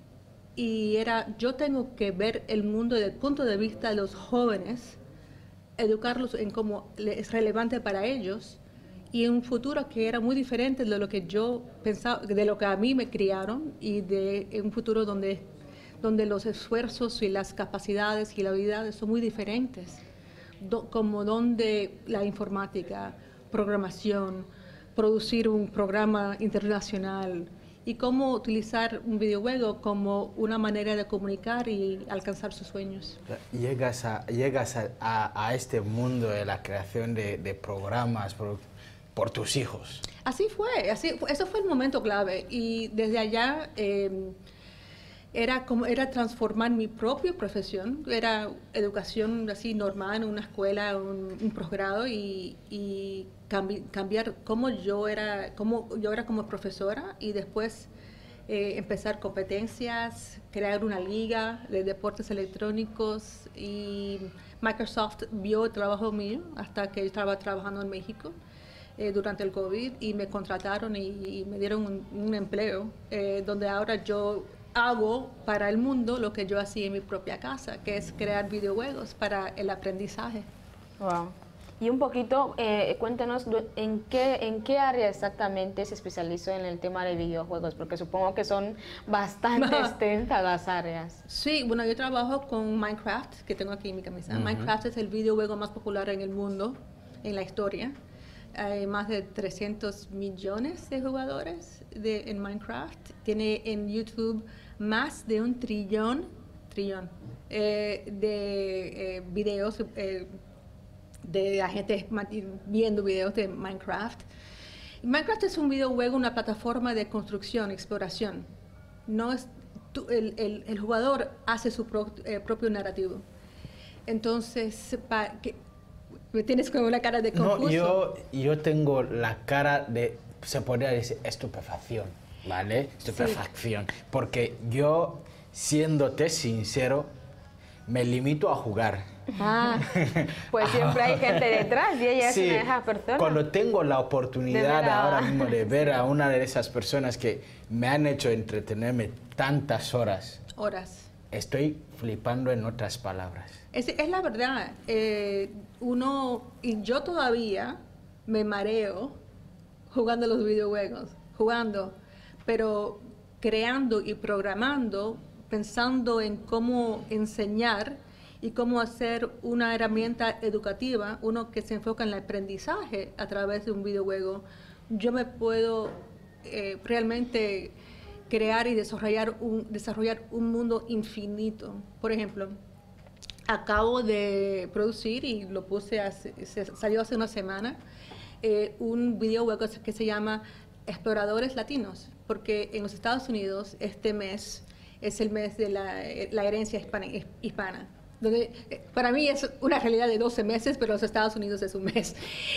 y era, yo tengo que ver el mundo desde el punto de vista de los jóvenes, educarlos en cómo es relevante para ellos, y en un futuro que era muy diferente de lo que yo pensaba, de lo que a mí me criaron, y de en un futuro donde, donde los esfuerzos y las capacidades y las habilidades son muy diferentes, do, como donde la informática, programación, producir un programa internacional, y cómo utilizar un videojuego como una manera de comunicar y alcanzar sus sueños. Llegas a, llegas a, a, a este mundo de la creación de, de programas por, por tus hijos. Así fue, así, eso fue el momento clave, y desde allá eh, era, como, era transformar mi propia profesión, era educación así normal en una escuela, un, un posgrado, y, y cambi, cambiar cómo yo era, cómo yo era como profesora, y después eh, empezar competencias, crear una liga de deportes electrónicos, y Microsoft vio el trabajo mío hasta que estaba trabajando en México eh, durante el COVID, y me contrataron y, y me dieron un, un empleo eh, donde ahora yo hago para el mundo lo que yo hacía en mi propia casa, que es crear videojuegos para el aprendizaje. Wow. Y un poquito, eh, cuéntanos en qué, en qué área exactamente se especializó en el tema de videojuegos, porque supongo que son bastante extensas las áreas. Sí, bueno, yo trabajo con Minecraft, que tengo aquí en mi camisa. Uh-huh. Minecraft es el videojuego más popular en el mundo, en la historia. Hay más de trescientos millones de jugadores de, en Minecraft. Tiene en YouTube más de un trillón, trillón eh, de eh, videos eh, de la gente viendo videos de Minecraft. Minecraft es un videojuego, una plataforma de construcción, exploración. No es, tú, el, el, el jugador hace su pro, eh, propio narrativo. Entonces, para que, me tienes como una cara de confuso. No, yo, yo tengo la cara de, se podría decir, estupefacción, ¿vale? Estupefacción. Sí. Porque yo, siéndote sincero, me limito a jugar. Ah, pues siempre hay gente detrás y ella sí, es una de esas personas. Cuando tengo la oportunidad a... ahora mismo de ver a una de esas personas que me han hecho entretenerme tantas horas. Horas. Estoy flipando, en otras palabras. Es, es la verdad. Eh, uno, y yo todavía me mareo jugando los videojuegos, jugando, pero creando y programando, pensando en cómo enseñar y cómo hacer una herramienta educativa, uno que se enfoca en el aprendizaje a través de un videojuego. Yo me puedo eh, realmente crear y desarrollar un, desarrollar un mundo infinito. Por ejemplo, acabo de producir, y lo puse, hace, se salió hace una semana, eh, un videojuego que se llama Exploradores Latinos, porque en los Estados Unidos este mes es el mes de la, la herencia hispana, hispana donde para mí es una realidad de doce meses, pero en los Estados Unidos es un mes.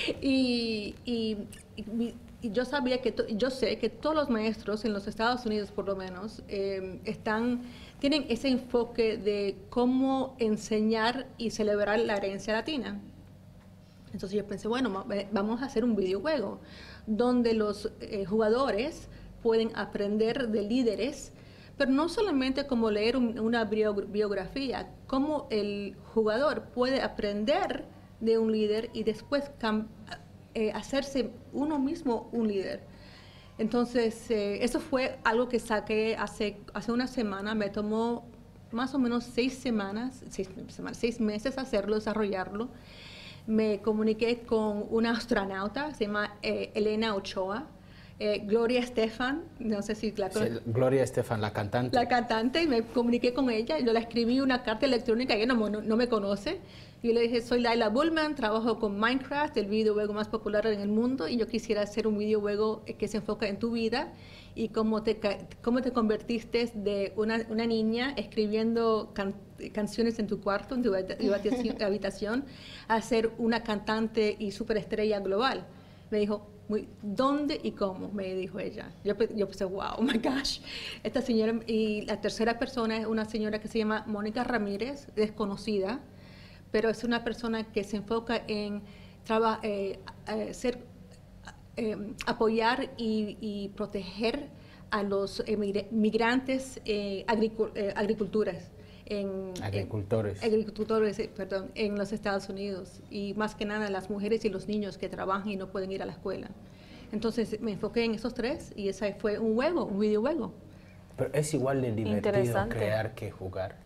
Y, y, y, y yo sabía que, yo sé que todos los maestros en los Estados Unidos, por lo menos, eh, están, tienen ese enfoque de cómo enseñar y celebrar la herencia latina. Entonces yo pensé, bueno, vamos a hacer un videojuego donde los eh, jugadores pueden aprender de líderes, pero no solamente como leer un, una biografía, cómo el jugador puede aprender de un líder y después eh, hacerse uno mismo un líder. Entonces, eh, eso fue algo que saqué hace, hace una semana, me tomó más o menos seis semanas, seis, seis meses hacerlo, desarrollarlo. Me comuniqué con una astronauta, se llama eh, Elena Ochoa, eh, Gloria Estefan, no sé si la sí, Gloria Estefan, la cantante. La cantante, y me comuniqué con ella, yo le escribí una carta electrónica, ella no, no, no me conoce, y yo le dije, soy Laila Bullman, trabajo con Minecraft, el videojuego más popular en el mundo, y yo quisiera hacer un videojuego que se enfoca en tu vida, y cómo te, cómo te convertiste de una, una niña escribiendo can, canciones en tu cuarto, en tu habitación, habitación, a ser una cantante y superestrella global. Me dijo, muy, ¿dónde y cómo? Me dijo ella. Yo, yo pensé, wow, oh my gosh. Esta señora, y la tercera persona es una señora que se llama Mónica Ramírez, desconocida, pero es una persona que se enfoca en traba, eh, eh, ser, eh, apoyar y, y proteger a los migrantes eh, agricul eh, agricultores. En, agricultores. En, agricultores, perdón, en los Estados Unidos, y más que nada las mujeres y los niños que trabajan y no pueden ir a la escuela. Entonces me enfoqué en esos tres y ese fue un juego, un videojuego. Pero es igual de divertido crear que jugar.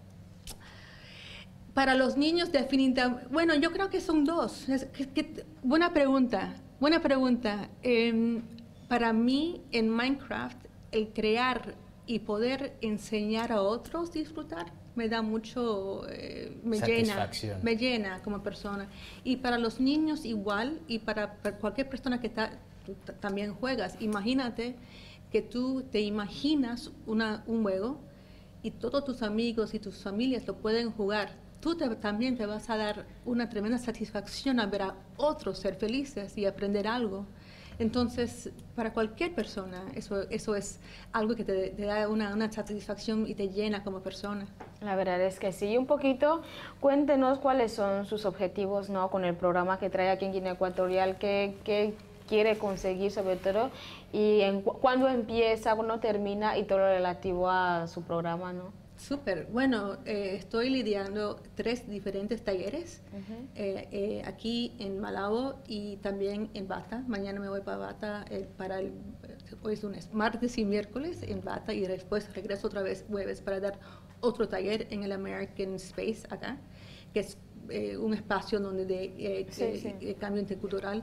Para los niños definitivamente, bueno, yo creo que son dos. Es, que, que, buena pregunta, buena pregunta. Eh, para mí en Minecraft el crear y poder enseñar a otros disfrutar me da mucho, eh, me llena, me llena como persona. Y para los niños igual, y para, para cualquier persona que ta, también juegas, imagínate que tú te imaginas una, un juego y todos tus amigos y tus familias lo pueden jugar. Tú te, también te vas a dar una tremenda satisfacción a ver a otros ser felices y aprender algo. Entonces, para cualquier persona, eso, eso es algo que te, te da una, una satisfacción y te llena como persona. La verdad es que sí. Un poquito, cuéntenos cuáles son sus objetivos, ¿no?, con el programa que trae aquí en Guinea Ecuatorial, qué, qué quiere conseguir sobre todo, y en, cuándo empieza, cuándo termina y todo lo relativo a su programa, ¿no? Súper. Bueno, eh, estoy lidiando tres diferentes talleres, uh-huh. eh, eh, aquí en Malabo y también en Bata. Mañana me voy para Bata, eh, para el, hoy es lunes, martes y miércoles en Bata, y después regreso otra vez jueves para dar otro taller en el American Space acá, que es eh, un espacio donde de eh, sí, eh, sí. Eh, cambio intercultural.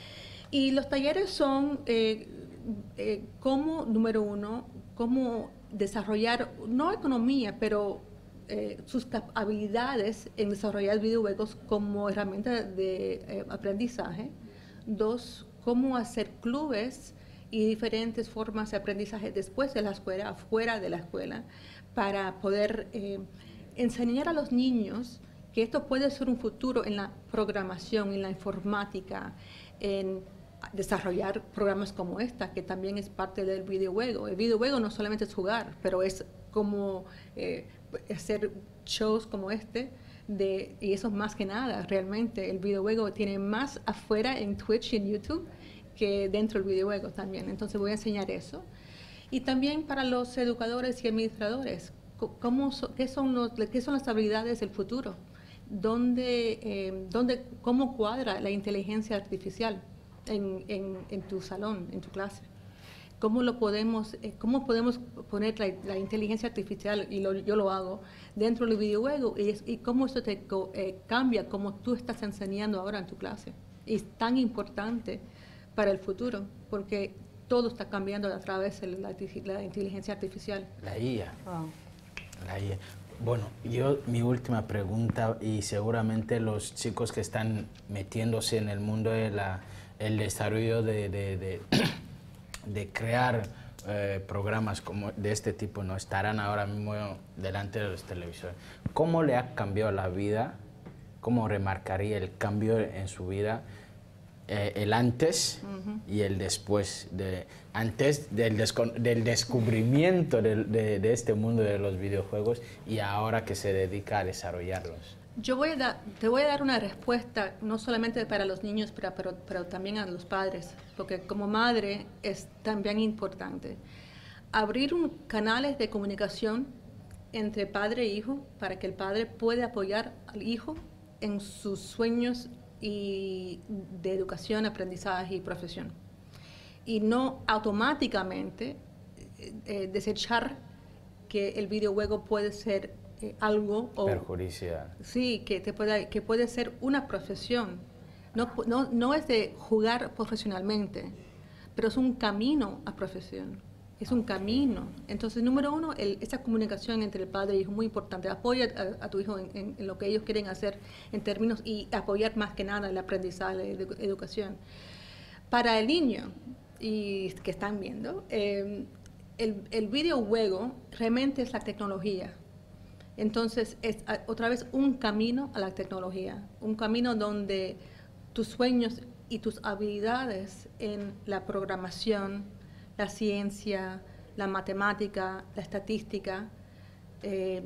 Y los talleres son eh, eh, como, número uno, cómo desarrollar, no economía, pero eh, sus habilidades en desarrollar videojuegos como herramienta de eh, aprendizaje. Dos, cómo hacer clubes y diferentes formas de aprendizaje después de la escuela, afuera de la escuela, para poder eh, enseñar a los niños que esto puede ser un futuro en la programación, en la informática, en desarrollar programas como esta, que también es parte del videojuego. El videojuego no solamente es jugar, pero es como eh, hacer shows como este, de, y eso es más que nada, realmente. El videojuego tiene más afuera en Twitch y en YouTube que dentro del videojuego también. Entonces voy a enseñar eso. Y también para los educadores y administradores, ¿cómo, qué, son los, qué son las habilidades del futuro? ¿Dónde, eh, dónde, ¿Cómo cuadra la inteligencia artificial En, en, en tu salón, en tu clase? ¿Cómo lo podemos, eh, cómo podemos poner la, la inteligencia artificial, y lo, yo lo hago, dentro del videojuego, y, es, y cómo eso te eh, cambia, cómo tú estás enseñando ahora en tu clase. Y es tan importante para el futuro, porque todo está cambiando a través de la, la inteligencia artificial. La I A. Wow. La I A. Bueno, yo mi última pregunta, y seguramente los chicos que están metiéndose en el mundo de la, el desarrollo de, de, de, de crear eh, programas como de este tipo, no estarán ahora mismo delante de los televisores. ¿Cómo le ha cambiado la vida? ¿Cómo remarcaría el cambio en su vida? Eh, el antes uh-huh. y el después, de, antes del, del descubrimiento de, de, de este mundo de los videojuegos y ahora que se dedica a desarrollarlos. Yo voy a da, te voy a dar una respuesta no solamente para los niños, pero, pero, pero también a los padres, porque como madre es también importante. Abrir un, canales de comunicación entre padre e hijo para que el padre pueda apoyar al hijo en sus sueños y de educación, aprendizaje y profesión. Y no automáticamente eh, desechar que el videojuego puede ser eh, algo o perjudicial. Sí, que te pueda, que puede ser una profesión. No, no, no es de jugar profesionalmente, pero es un camino a profesión. Es un camino. Entonces, número uno, el, esa comunicación entre el padre y hijo es muy importante. Apoya a, a tu hijo en, en, en lo que ellos quieren hacer en términos y apoyar más que nada el aprendizaje, la edu educación. Para el niño y que están viendo, eh, el, el videojuego realmente es la tecnología. Entonces, es a, otra vez un camino a la tecnología, un camino donde tus sueños y tus habilidades en la programación, la ciencia, la matemática, la estadística, eh,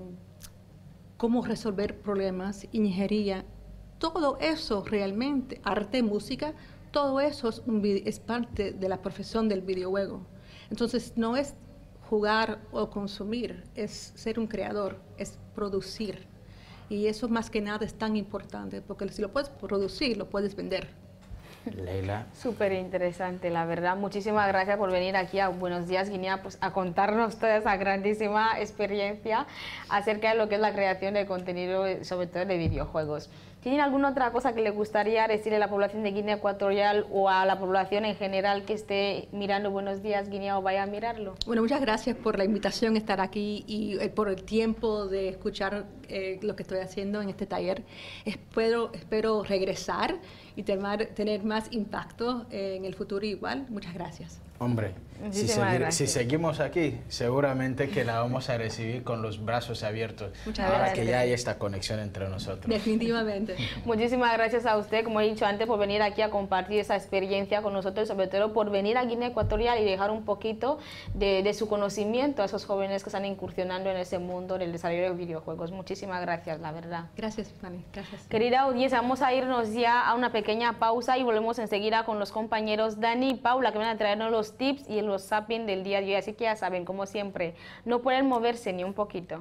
cómo resolver problemas, ingeniería, todo eso realmente, arte, música, todo eso es, un, es parte de la profesión del videojuego. Entonces no es jugar o consumir, es ser un creador, es producir. Y eso más que nada es tan importante, porque si lo puedes producir, lo puedes vender. Leila. Súper interesante, la verdad. Muchísimas gracias por venir aquí a Buenos Días Guinea, pues, a contarnos toda esa grandísima experiencia acerca de lo que es la creación de contenido, sobre todo de videojuegos. ¿Tienen alguna otra cosa que le gustaría decirle a la población de Guinea Ecuatorial o a la población en general que esté mirando Buenos Días Guinea o vaya a mirarlo? Bueno, muchas gracias por la invitación a estar aquí y eh, por el tiempo de escuchar eh, lo que estoy haciendo en este taller. Espero, espero regresar y tener, tener más impacto eh, en el futuro igual. Muchas gracias. Hombre, si, seguir, si seguimos aquí, seguramente que la vamos a recibir con los brazos abiertos. Muchas ahora gracias. que ya hay esta conexión entre nosotros. Definitivamente. Muchísimas gracias a usted, como he dicho antes, por venir aquí a compartir esa experiencia con nosotros, sobre todo por venir a Guinea Ecuatorial y dejar un poquito de, de su conocimiento a esos jóvenes que están incursionando en ese mundo del desarrollo de videojuegos. Muchísimas gracias, la verdad. Gracias, Fanny. Gracias. Querida audiencia, vamos a irnos ya a una pequeña pausa y volvemos enseguida con los compañeros Dani y Paula, que van a traernos los tips y los zapping del día de hoy. Así que ya saben, como siempre, no pueden moverse ni un poquito.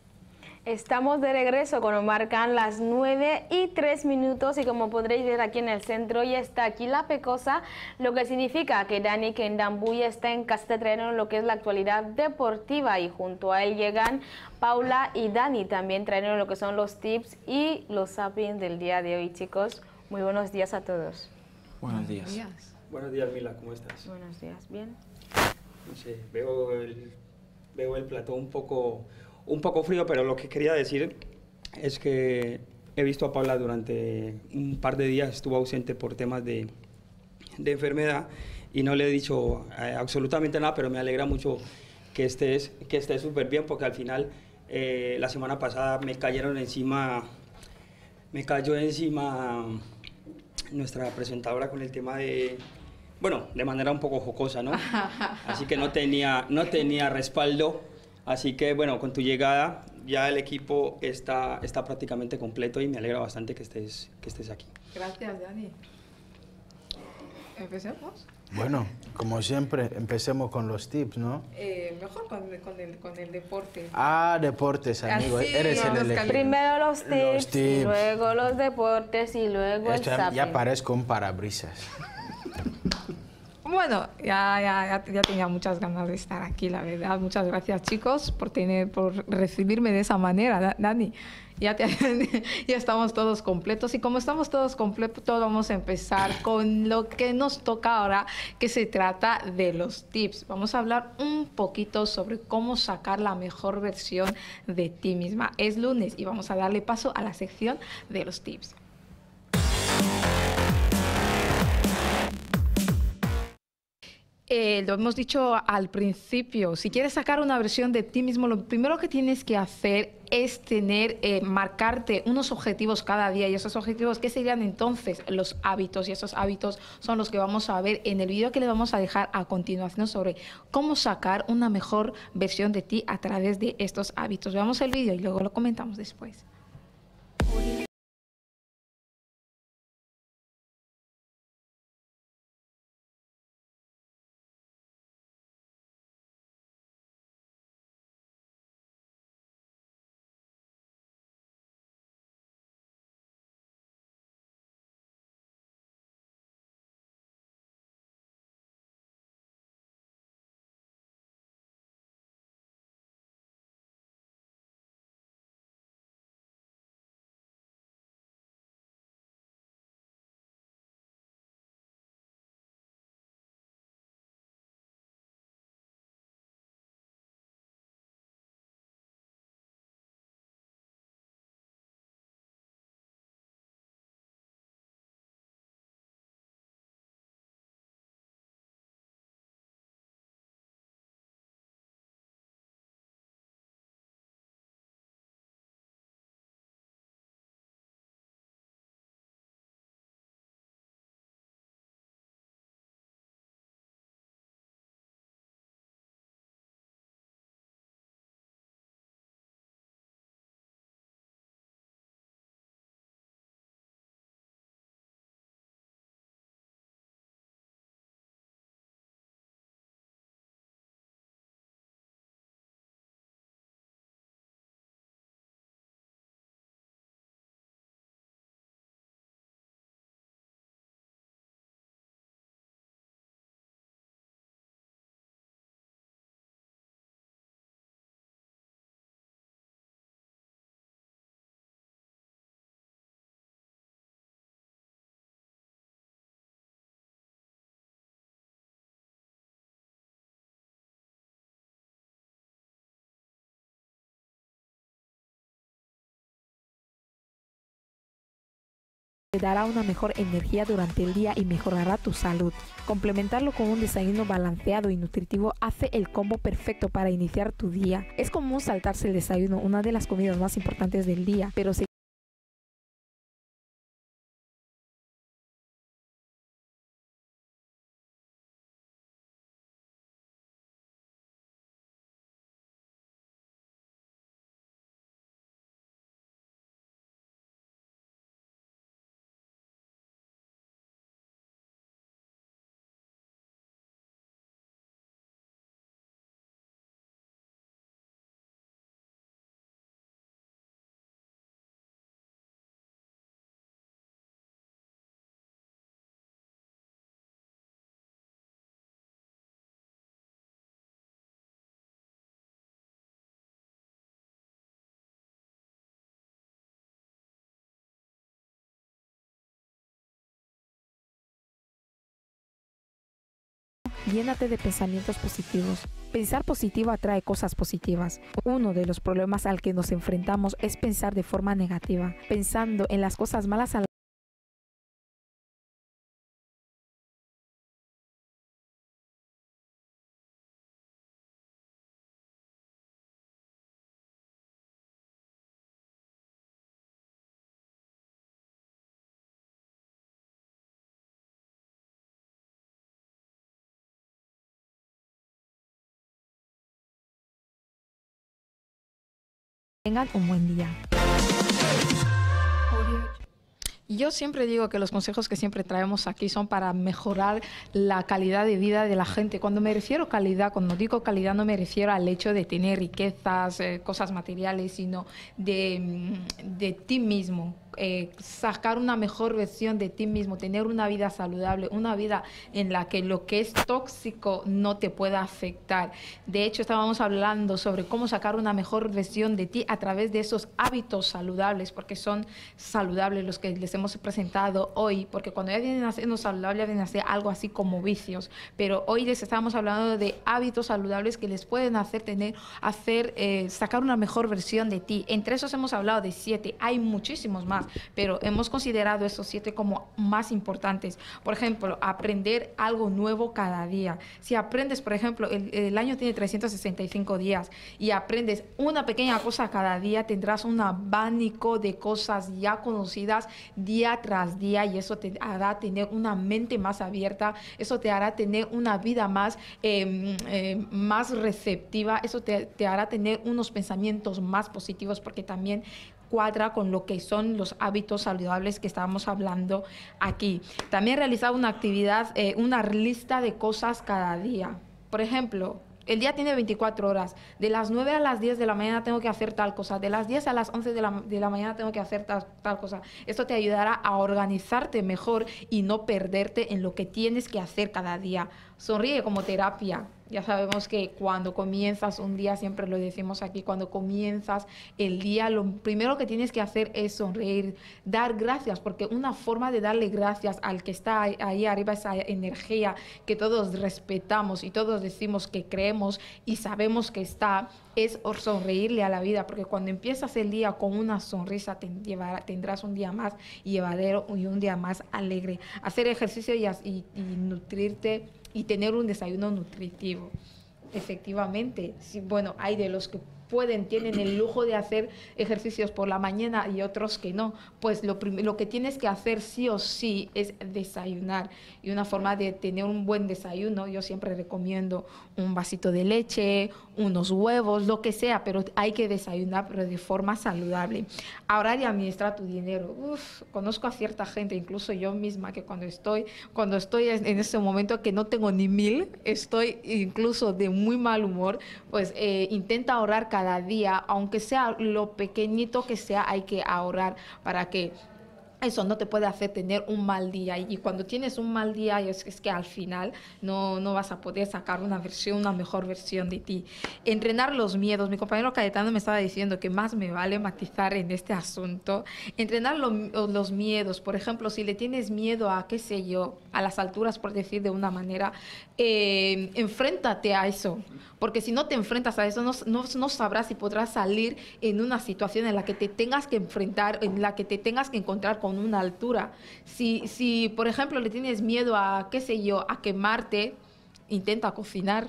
Estamos de regreso cuando marcan las nueve y tres minutos y como podréis ver aquí en el centro ya está aquí la Pecosa, lo que significa que Dani Kendambuy está en casa trayendo lo que es la actualidad deportiva y junto a él llegan Paula y Dani también trayendo lo que son los tips y los zapping del día de hoy, chicos. Muy buenos días a todos. Buenos días. Buenos días, buenos días Mila, ¿cómo estás? Buenos días, bien. No sé, veo el, veo el plató un poco... un poco frío, pero lo que quería decir es que he visto a Paula durante un par de días, estuvo ausente por temas de, de enfermedad y no le he dicho eh, absolutamente nada, pero me alegra mucho que estés que estés súper bien, porque al final eh, la semana pasada me cayeron encima, me cayó encima nuestra presentadora con el tema de, bueno, de manera un poco jocosa, ¿no? Así que no tenía, no tenía respaldo. Así que, bueno, con tu llegada ya el equipo está, está prácticamente completo y me alegra bastante que estés, que estés aquí. Gracias, Dani. ¿Empecemos? Bueno, como siempre, empecemos con los tips, ¿no? Eh, mejor con, con, el, con el deporte. Ah, deportes, amigo. Así, Eres el elegido. Primero los tips, los tips, y luego los deportes y luego Esto el zapping. Ya parezco un parabrisas. Bueno, ya, ya, ya, ya tenía muchas ganas de estar aquí, la verdad. Muchas gracias, chicos, por tener, por recibirme de esa manera, Dani. Ya, te, ya estamos todos completos y como estamos todos completos, vamos a empezar con lo que nos toca ahora, que se trata de los tips. Vamos a hablar un poquito sobre cómo sacar la mejor versión de ti misma. Es lunes y vamos a darle paso a la sección de los tips. Eh, lo hemos dicho al principio, si quieres sacar una versión de ti mismo, lo primero que tienes que hacer es tener, eh, marcarte unos objetivos cada día. Y esos objetivos, ¿qué serían entonces? Los hábitos. Y esos hábitos son los que vamos a ver en el vídeo que les vamos a dejar a continuación sobre cómo sacar una mejor versión de ti a través de estos hábitos. Veamos el vídeo y luego lo comentamos después. Te dará una mejor energía durante el día y mejorará tu salud. Complementarlo con un desayuno balanceado y nutritivo hace el combo perfecto para iniciar tu día. Es común saltarse el desayuno, una de las comidas más importantes del día, pero se Llénate de pensamientos positivos. Pensar positivo atrae cosas positivas. Uno de los problemas al que nos enfrentamos es pensar de forma negativa, pensando en las cosas malas a la Tengan un buen día. Yo siempre digo que los consejos que siempre traemos aquí son para mejorar la calidad de vida de la gente. Cuando me refiero a calidad, cuando digo calidad no me refiero al hecho de tener riquezas, eh, cosas materiales, sino de, de ti mismo. eh, sacar una mejor versión de ti mismo, tener una vida saludable, una vida en la que lo que es tóxico no te pueda afectar. De hecho, estábamos hablando sobre cómo sacar una mejor versión de ti a través de esos hábitos saludables, porque son saludables los que les hemos presentado hoy, porque cuando ya vienen a ser no saludables, vienen a ser algo así como vicios, pero hoy les estamos hablando de hábitos saludables que les pueden hacer tener, hacer, eh, sacar una mejor versión de ti. Entre esos hemos hablado de siete, hay muchísimos más, pero hemos considerado esos siete como más importantes. Por ejemplo, aprender algo nuevo cada día. Si aprendes, por ejemplo, el, el año tiene trescientos sesenta y cinco días y aprendes una pequeña cosa cada día, tendrás un abanico de cosas ya conocidas día tras día, y eso te hará tener una mente más abierta, eso te hará tener una vida más, eh, eh, más receptiva, eso te, te hará tener unos pensamientos más positivos, porque también cuadra con lo que son los hábitos saludables que estábamos hablando aquí. También realizar una actividad, eh, una lista de cosas cada día. Por ejemplo, el día tiene veinticuatro horas. De las nueve a las diez de la mañana tengo que hacer tal cosa. De las diez a las once de la, de la mañana tengo que hacer tal, tal cosa. Esto te ayudará a organizarte mejor y no perderte en lo que tienes que hacer cada día. Sonríe como terapia. Ya sabemos que cuando comienzas un día, siempre lo decimos aquí, cuando comienzas el día, lo primero que tienes que hacer es sonreír, dar gracias, porque una forma de darle gracias al que está ahí arriba, esa energía que todos respetamos y todos decimos que creemos y sabemos que está, es sonreírle a la vida, porque cuando empiezas el día con una sonrisa te llevará, tendrás un día más llevadero y un día más alegre. Hacer ejercicio y, y, y nutrirte y tener un desayuno nutritivo. Efectivamente, sí, bueno, hay de los que pueden, tienen el lujo de hacer ejercicios por la mañana y otros que no. Pues lo, lo que tienes que hacer sí o sí es desayunar. Y una forma de tener un buen desayuno, yo siempre recomiendo un vasito de leche, unos huevos, lo que sea, pero hay que desayunar, pero de forma saludable. Ahorrar y administrar tu dinero. Uf, conozco a cierta gente, incluso yo misma, que cuando estoy, cuando estoy en ese momento que no tengo ni mil, estoy incluso de muy mal humor, pues eh, intenta ahorrar cada día, aunque sea lo pequeñito que sea, hay que ahorrar para que eso no te puede hacer tener un mal día. Y cuando tienes un mal día, es, es que al final no, no vas a poder sacar una versión, una mejor versión de ti. Entrenar los miedos. Mi compañero Cayetano me estaba diciendo que más me vale matizar en este asunto. Entrenar lo, los miedos. Por ejemplo, si le tienes miedo a, qué sé yo, a las alturas, por decir de una manera, eh, enfréntate a eso. Porque si no te enfrentas a eso, no, no, no sabrás si podrás salir en una situación en la que te tengas que enfrentar, en la que te tengas que encontrar con una altura. Si, si, por ejemplo, le tienes miedo a, qué sé yo, a quemarte, intenta cocinar.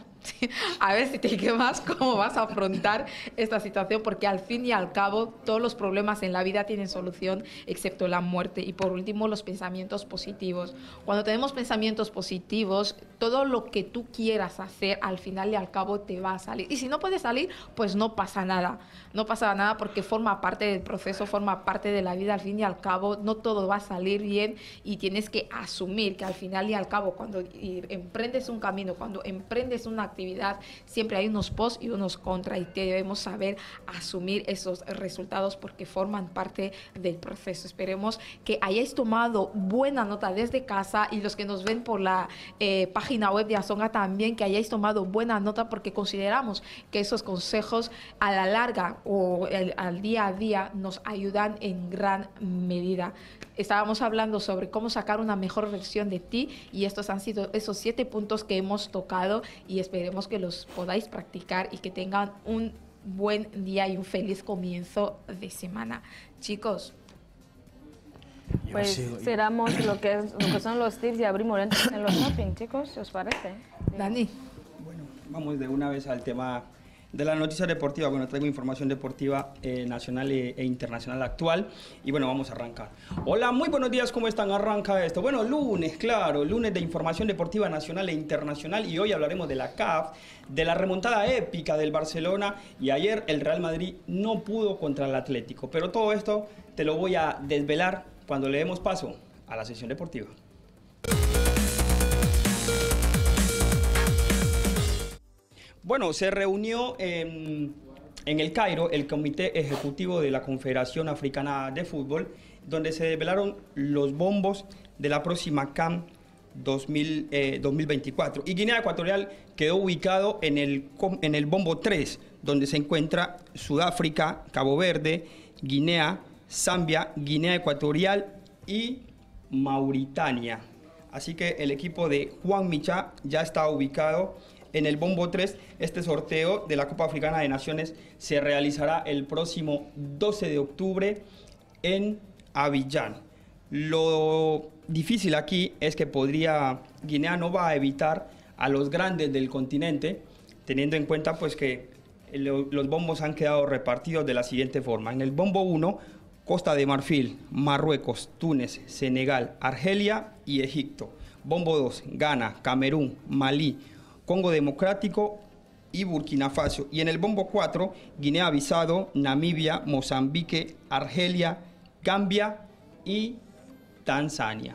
A ver si te quemas, cómo vas a afrontar esta situación, porque al fin y al cabo todos los problemas en la vida tienen solución, excepto la muerte. Y por último, los pensamientos positivos. Cuando tenemos pensamientos positivos, todo lo que tú quieras hacer, al final y al cabo te va a salir. Y si no puede salir, pues no pasa nada. No pasa nada, porque forma parte del proceso, forma parte de la vida. Al fin y al cabo, no todo va a salir bien y tienes que asumir que al final y al cabo, cuando emprendes un camino, cuando emprendes una actividad, siempre hay unos pros y unos contra, y debemos saber asumir esos resultados porque forman parte del proceso. Esperemos que hayáis tomado buena nota desde casa, y los que nos ven por la eh, página web de Azonga también, que hayáis tomado buena nota, porque consideramos que esos consejos a la larga o el, al día a día nos ayudan en gran medida. Estábamos hablando sobre cómo sacar una mejor versión de ti, y estos han sido esos siete puntos que hemos tocado, y esperemos que los podáis practicar y que tengan un buen día y un feliz comienzo de semana. Chicos, pues cerramos lo que, es, lo que son los tips y abrimos en los shopping, chicos, ¿os parece? Dani. Bueno, vamos de una vez al tema de la noticia deportiva. Bueno, traigo información deportiva eh, nacional e, e internacional actual, y bueno, vamos a arrancar. Hola, muy buenos días, ¿cómo están? Arranca esto. Bueno, lunes, claro, lunes de información deportiva nacional e internacional, y hoy hablaremos de la C A F, de la remontada épica del Barcelona, y ayer el Real Madrid no pudo contra el Atlético, pero todo esto te lo voy a desvelar cuando le demos paso a la sesión deportiva. Bueno, se reunió en, en El Cairo el Comité Ejecutivo de la Confederación Africana de Fútbol, donde se desvelaron los bombos de la próxima C A M dos mil, eh, dos mil veinticuatro. Y Guinea Ecuatorial quedó ubicado en el, en el bombo tres, donde se encuentra Sudáfrica, Cabo Verde, Guinea, Zambia, Guinea Ecuatorial y Mauritania. Así que el equipo de Juan Michá ya está ubicado en el bombo tres. Este sorteo de la Copa Africana de Naciones se realizará el próximo doce de octubre en Abiyán. Lo difícil aquí es que podría, Guinea no va a evitar a los grandes del continente, teniendo en cuenta pues que lo, los bombos han quedado repartidos de la siguiente forma. En el bombo uno, Costa de Marfil, Marruecos, Túnez, Senegal, Argelia y Egipto. Bombo dos, Ghana, Camerún, Malí, Congo Democrático y Burkina Faso. Y en el bombo cuatro, Guinea-Bissau, Namibia, Mozambique, Argelia, Gambia y Tanzania.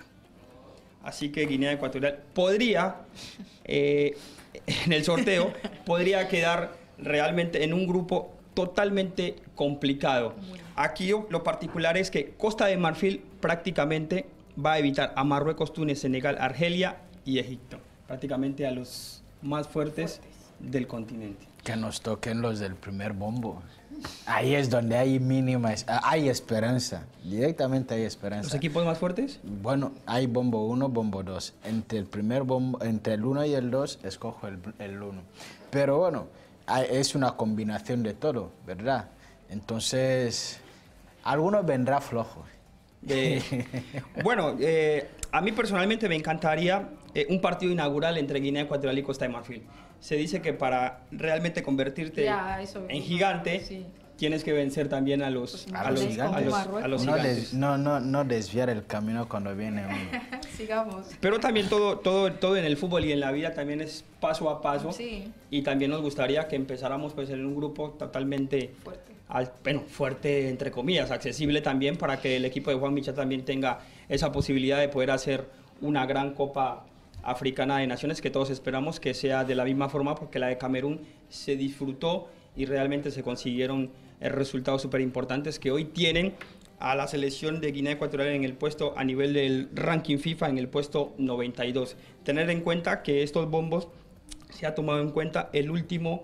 Así que Guinea Ecuatorial podría, eh, en el sorteo, podría quedar realmente en un grupo totalmente complicado. Aquí lo particular es que Costa de Marfil prácticamente va a evitar a Marruecos, Túnez, Senegal, Argelia y Egipto. Prácticamente a los más fuertes, fuertes del continente. Que nos toquen los del primer bombo. Ahí es donde hay mínima, hay esperanza, directamente hay esperanza. ¿Los equipos más fuertes? Bueno, hay bombo uno, bombo dos. Entre el primer bombo, entre el uno y el dos, escojo el, el uno. Pero bueno, hay, es una combinación de todo, ¿verdad? Entonces, algunos vendrá flojo. Eh, bueno, eh, a mí personalmente me encantaría eh, un partido inaugural entre Guinea Ecuatorial y Costa de Marfil. Se dice que para realmente convertirte ya, eso, en gigante, sí, tienes que vencer también a los, pues a los, gigantes. A los, a los no gigantes. Des, no, no, no desviar el camino cuando viene uno. Sigamos. Pero también todo, todo, todo en el fútbol y en la vida también es paso a paso. Sí. Y también nos gustaría que empezáramos pues, en un grupo totalmente fuerte. Al, bueno, fuerte, entre comillas, accesible también para que el equipo de Juan Michá también tenga esa posibilidad de poder hacer una gran Copa Africana de Naciones que todos esperamos que sea de la misma forma, porque la de Camerún se disfrutó y realmente se consiguieron resultados súper importantes que hoy tienen a la selección de Guinea Ecuatorial en el puesto a nivel del ranking FIFA en el puesto noventa y dos. Tener en cuenta que estos bombos se ha tomado en cuenta el último,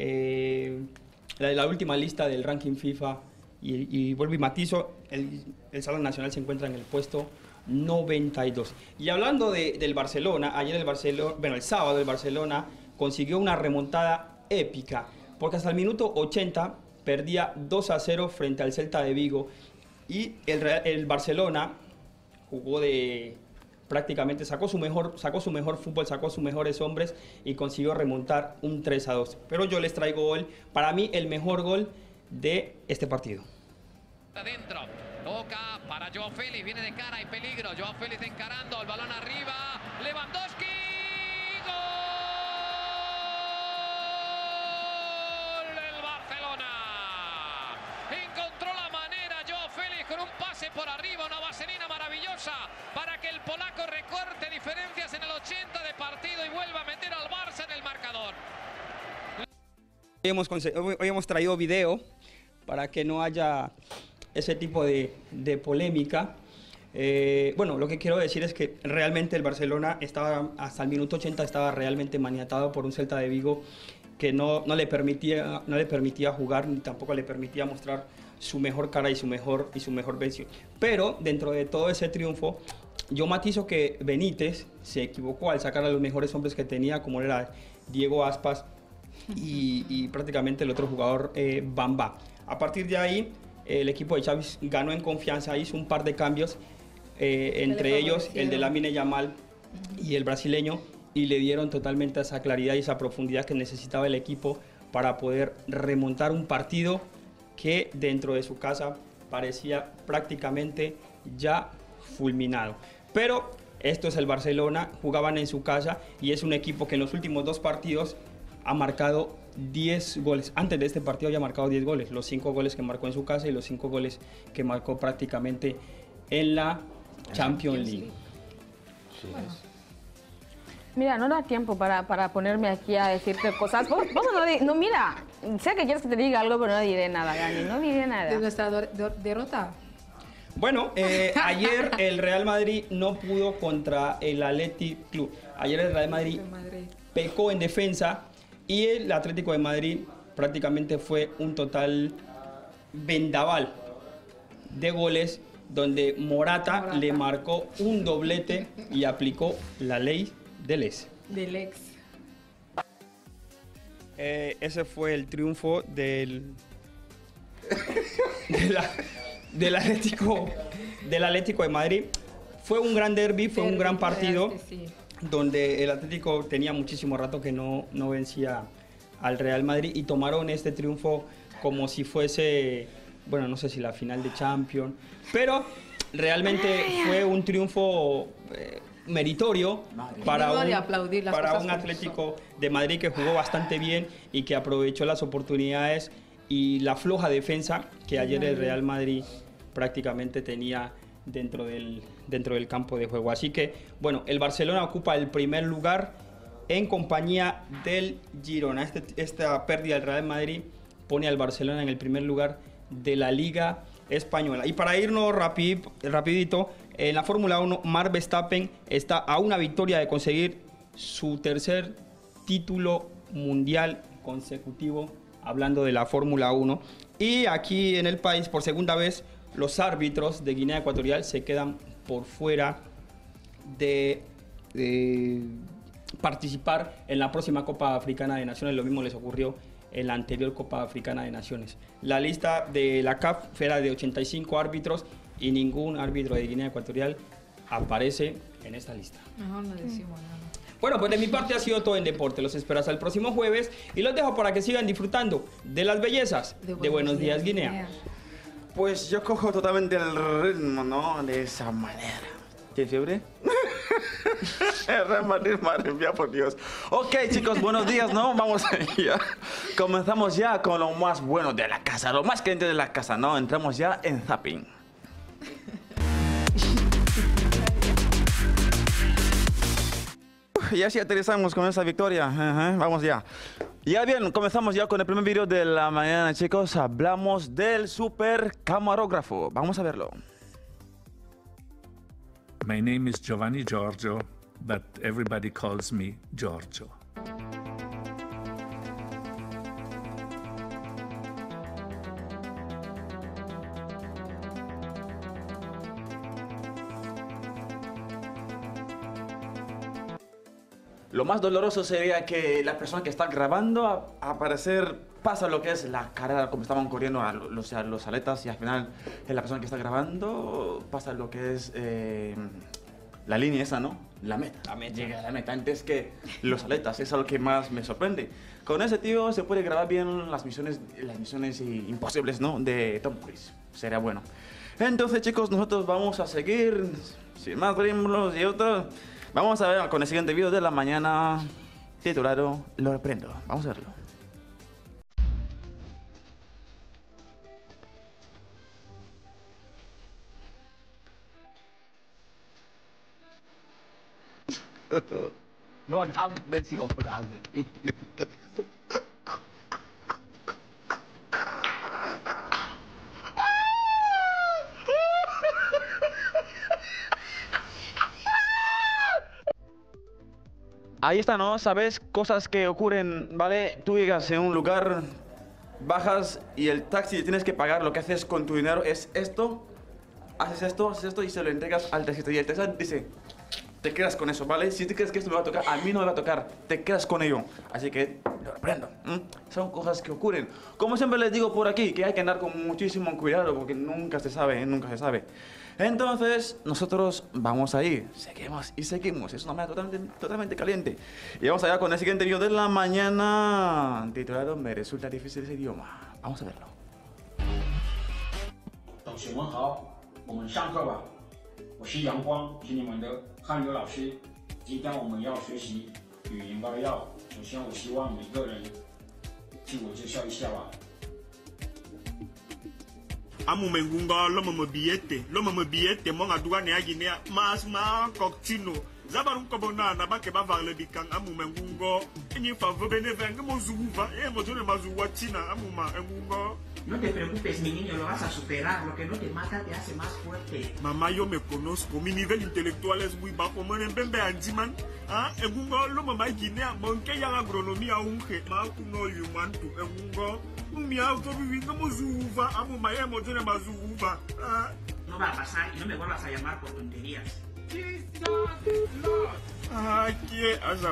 eh, la, la última lista del ranking FIFA y, y vuelvo y matizo, el, el Salón Nacional se encuentra en el puesto noventa y dos. Y hablando de, del Barcelona, ayer el Barcelona, bueno, el sábado el Barcelona consiguió una remontada épica, porque hasta el minuto ochenta perdía dos a cero frente al Celta de Vigo y el, el Barcelona jugó de prácticamente sacó su mejor sacó su mejor fútbol, sacó sus mejores hombres y consiguió remontar un tres a dos. Pero yo les traigo gol, para mí el mejor gol de este partido. Adentro. Toca para Joao Félix, viene de cara, hay peligro, Joao Félix encarando, el balón arriba, Lewandowski, gol del Barcelona, encontró la manera Joao Félix con un pase por arriba, una vaselina maravillosa para que el polaco recorte diferencias en el ochenta de partido y vuelva a meter al Barça en el marcador. Hoy hemos, hoy hemos traído video para que no haya ese tipo de, de polémica. Eh, bueno, lo que quiero decir es que realmente el Barcelona estaba, hasta el minuto ochenta estaba realmente maniatado por un Celta de Vigo que no, no, le permitía, no le permitía jugar ni tampoco le permitía mostrar su mejor cara y su mejor, y su mejor versión. Pero dentro de todo ese triunfo, yo matizo que Benítez se equivocó al sacar a los mejores hombres que tenía, como era Diego Aspas y, y prácticamente el otro jugador, eh, Bamba. A partir de ahí, el equipo de Xavi ganó en confianza, hizo un par de cambios, eh, entre ellos el de Lamine Yamal y el brasileño, y le dieron totalmente esa claridad y esa profundidad que necesitaba el equipo para poder remontar un partido que dentro de su casa parecía prácticamente ya fulminado. Pero esto es el Barcelona, jugaban en su casa y es un equipo que en los últimos dos partidos ha marcado diez goles. Antes de este partido había marcado diez goles, los cinco goles que marcó en su casa y los cinco goles que marcó prácticamente en la Champions League. Sí, bueno. Mira, no da tiempo para, para ponerme aquí a decirte cosas. Vos, vos no, no, mira, sé que quieres que te diga algo, pero no diré nada, Dani, no diré nada. ¿De nuestra derrota? Bueno, eh, ayer el Real Madrid no pudo contra el Athletic Club. Ayer el Real Madrid pecó en defensa y el Atlético de Madrid prácticamente fue un total vendaval de goles donde Morata, Morata. le marcó un doblete y aplicó la ley del ex. Del ex. Eh, ese fue el triunfo del, de la, del, Atlético, del Atlético de Madrid. Fue un gran derbi, fue derby, un gran partido sí. donde el Atlético tenía muchísimo rato que no, no vencía al Real Madrid y tomaron este triunfo como si fuese, bueno, no sé si la final de Champions, pero realmente fue un triunfo eh, meritorio para un, para un Atlético de Madrid que jugó bastante bien y que aprovechó las oportunidades y la floja defensa que ayer el Real Madrid prácticamente tenía dentro del, dentro del campo de juego. Así que, bueno, el Barcelona ocupa el primer lugar en compañía del Girona. Este, esta pérdida del Real Madrid pone al Barcelona en el primer lugar de la Liga Española. Y para irnos rapid, rapidito, en la Fórmula uno, Max Verstappen está a una victoria de conseguir su tercer título mundial consecutivo, hablando de la Fórmula uno. Y aquí en el país, por segunda vez, los árbitros de Guinea Ecuatorial se quedan por fuera de, de participar en la próxima Copa Africana de Naciones. Lo mismo les ocurrió en la anterior Copa Africana de Naciones. La lista de la C A F era de ochenta y cinco árbitros y ningún árbitro de Guinea Ecuatorial aparece en esta lista. Mejor no decimos nada. Bueno, pues de mi parte ha sido todo en deporte. Los espero hasta el próximo jueves y los dejo para que sigan disfrutando de las bellezas de Buenos, de Buenos Días, Días Guinea. Guinea. Pues yo cojo totalmente el ritmo, ¿no? De esa manera. ¿Tienes fiebre? El Real Madrid, madre mía, por Dios. Ok, chicos, buenos días, ¿no? Vamos allá. Comenzamos ya con lo más bueno de la casa, lo más caliente de la casa, ¿no? Entramos ya en Zapping. Y así aterrizamos con esa victoria. Uh-huh, vamos ya. Ya bien, comenzamos ya con el primer vídeo de la mañana, chicos. Hablamos del super camarógrafo. Vamos a verlo. My name is Giovanni Giorgio, but everybody calls me Giorgio. Lo más doloroso sería que la persona que está grabando, a, a parecer, pasa lo que es la carrera, como estaban corriendo a los, a los aletas, y al final la persona que está grabando pasa lo que es eh, la línea esa, ¿no? La meta. La meta. Llega a la meta antes que los aletas, es algo que más me sorprende. Con ese tío se puede grabar bien las misiones, las misiones imposibles, ¿no? De Tom Cruise. Sería bueno. Entonces, chicos, nosotros vamos a seguir, sin más ritmos y otros. Vamos a ver con el siguiente video de la mañana titulado Lo reprendo. Vamos a verlo. No, I'm busy over there. Ahí está, ¿no? ¿Sabes? Cosas que ocurren, ¿vale? Tú llegas en un lugar, bajas y el taxi tienes que pagar. Lo que haces con tu dinero es esto, haces esto, haces esto y se lo entregas al taxista. Y el taxista dice, te quedas con eso, ¿vale? Si tú crees que esto me va a tocar, a mí no me va a tocar, te quedas con ello. Así que lo reprendo. ¿eh? Son cosas que ocurren. Como siempre les digo por aquí, que hay que andar con muchísimo cuidado porque nunca se sabe, ¿eh? Nunca se sabe. Entonces, nosotros vamos a ir, seguimos y seguimos. Es una manera totalmente, totalmente caliente. Y vamos allá con el siguiente video de la mañana, titulado Me resulta difícil ese idioma. Vamos a verlo. 同学们好，我们上课吧。我是阳光，是你们的汉语老师。今天我们要学习语音纲要。首先，我希望每个人自我介绍一下吧。 amumengunga lomo mo biete lomo mo biete monga duga ne agine mas ma koktino zabarun ko bona na ba ke ba varle bikang amumengungo ni fa vo bene veng mo zuva e mo tole mazuwa tina amuma engungo No te preocupes, mi niño, lo vas a superar. Lo que no te mata te hace más fuerte. Mamá, yo me conozco. Mi nivel intelectual es muy bajo. Man, en Bembe Antiman. Ah, en un gol, lo mamá guinea. Monque ya la agronomía unge. Ma, uno yumantu. En un gol. Un miauto viviendo mozuva. Amo maya motene mazuva. Ah. No va a pasar y no me vuelvas a llamar por tonterías. Ah, ¿qué? Azam.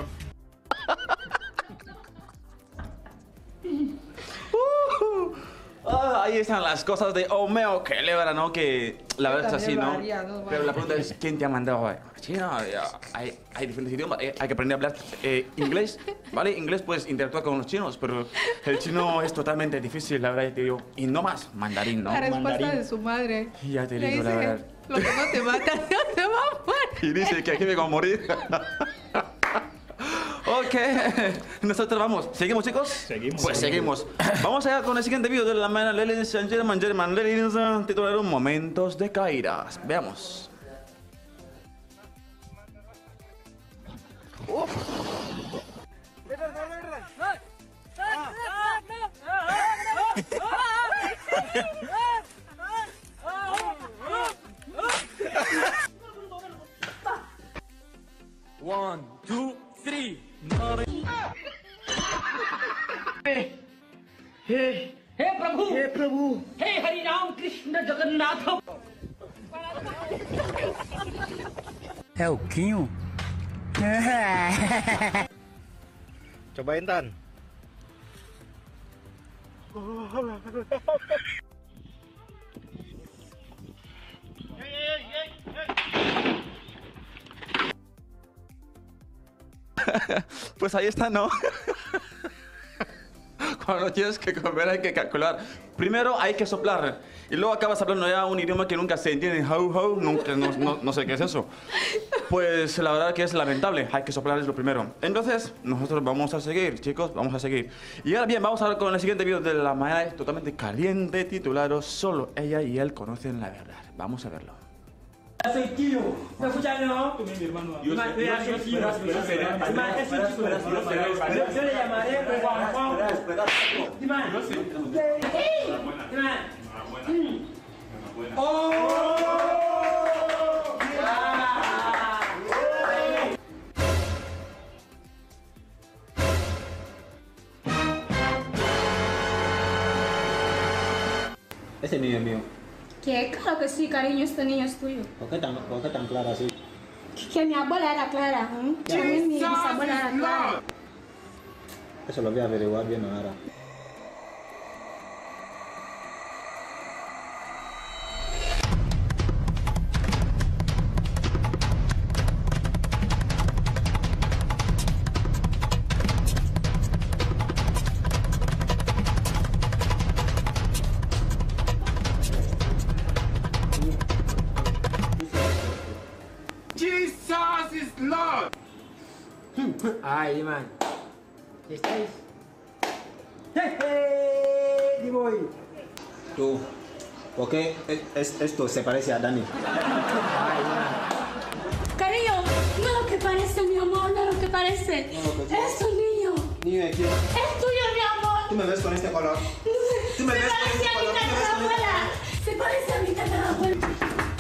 Uh, ah, ahí están las cosas de Omeo que lebra, ¿no? Que la verdad es así, ¿no? Haría, ¿no? Pero la pregunta es, ¿quién te ha mandado a China? Hay, hay diferentes idiomas, hay que aprender a hablar eh, inglés, ¿vale? Inglés puedes interactuar con los chinos, pero el chino es totalmente difícil, la verdad, te digo. Y no más, mandarín, ¿no? La respuesta Mandarín. de su madre. Y ya te Le digo, la dice, verdad. lo que no te mata, no te va a morir. Y dice que aquí me voy a morir. Ok, nosotros vamos. ¿Seguimos, chicos? Seguimos. Pues seguimos. Vamos allá con el siguiente vídeo de la mañana. Ladies and gentlemen, gentlemen, ladies, titulado Momentos de Caídas. Veamos. Uf. One, two, three. Hey, hey, hey, Prabhu. Hey, Prabhu. Hey, Hari Ram Krishna Jagannatha. É o Quinho? Cobain, Tan. Pues ahí está, ¿no? Cuando tienes que comer hay que calcular. Primero hay que soplar y luego acabas hablando ya un idioma que nunca se entiende. How, how, nunca, no, no, no sé qué es eso. Pues la verdad que es lamentable. Hay que soplar es lo primero. Entonces, nosotros vamos a seguir, chicos, vamos a seguir. Y ahora bien, vamos a ver con el siguiente vídeo de la mañana totalmente caliente, titulado Solo ella y él conocen la verdad. Vamos a verlo. Soy tío. ¿Me escuchan, no? Tú mi hermano. Yo soy tío. Yo le llamaré Juan Juan. Diman. Diman. ¡Oh! Ese niño es mío. ¿Qué? Claro que sí, cariño, este niño es tuyo. ¿Por qué tan, por qué tan clara así? Que mi abuela era clara, ¿eh? También mi bisabuela era clara. Eso lo voy a averiguar bien ahora. Jesus is Lord. Ay, man. ¿Estáis? ¡Jeje! ¡Divoy! Tú, ¿por qué es, es, esto se parece a Dani? Ay, man. Cariño, no lo que parece, mi amor, no lo que parece. No, lo que es un niño. ¿Niño de quién? Es tuyo, mi amor. ¿Tú me ves con este color? ¿Tú me Se ves con parece este a mi color? ¿Tú me ves con este tatarabuela. Se parece a mi tatarabuela.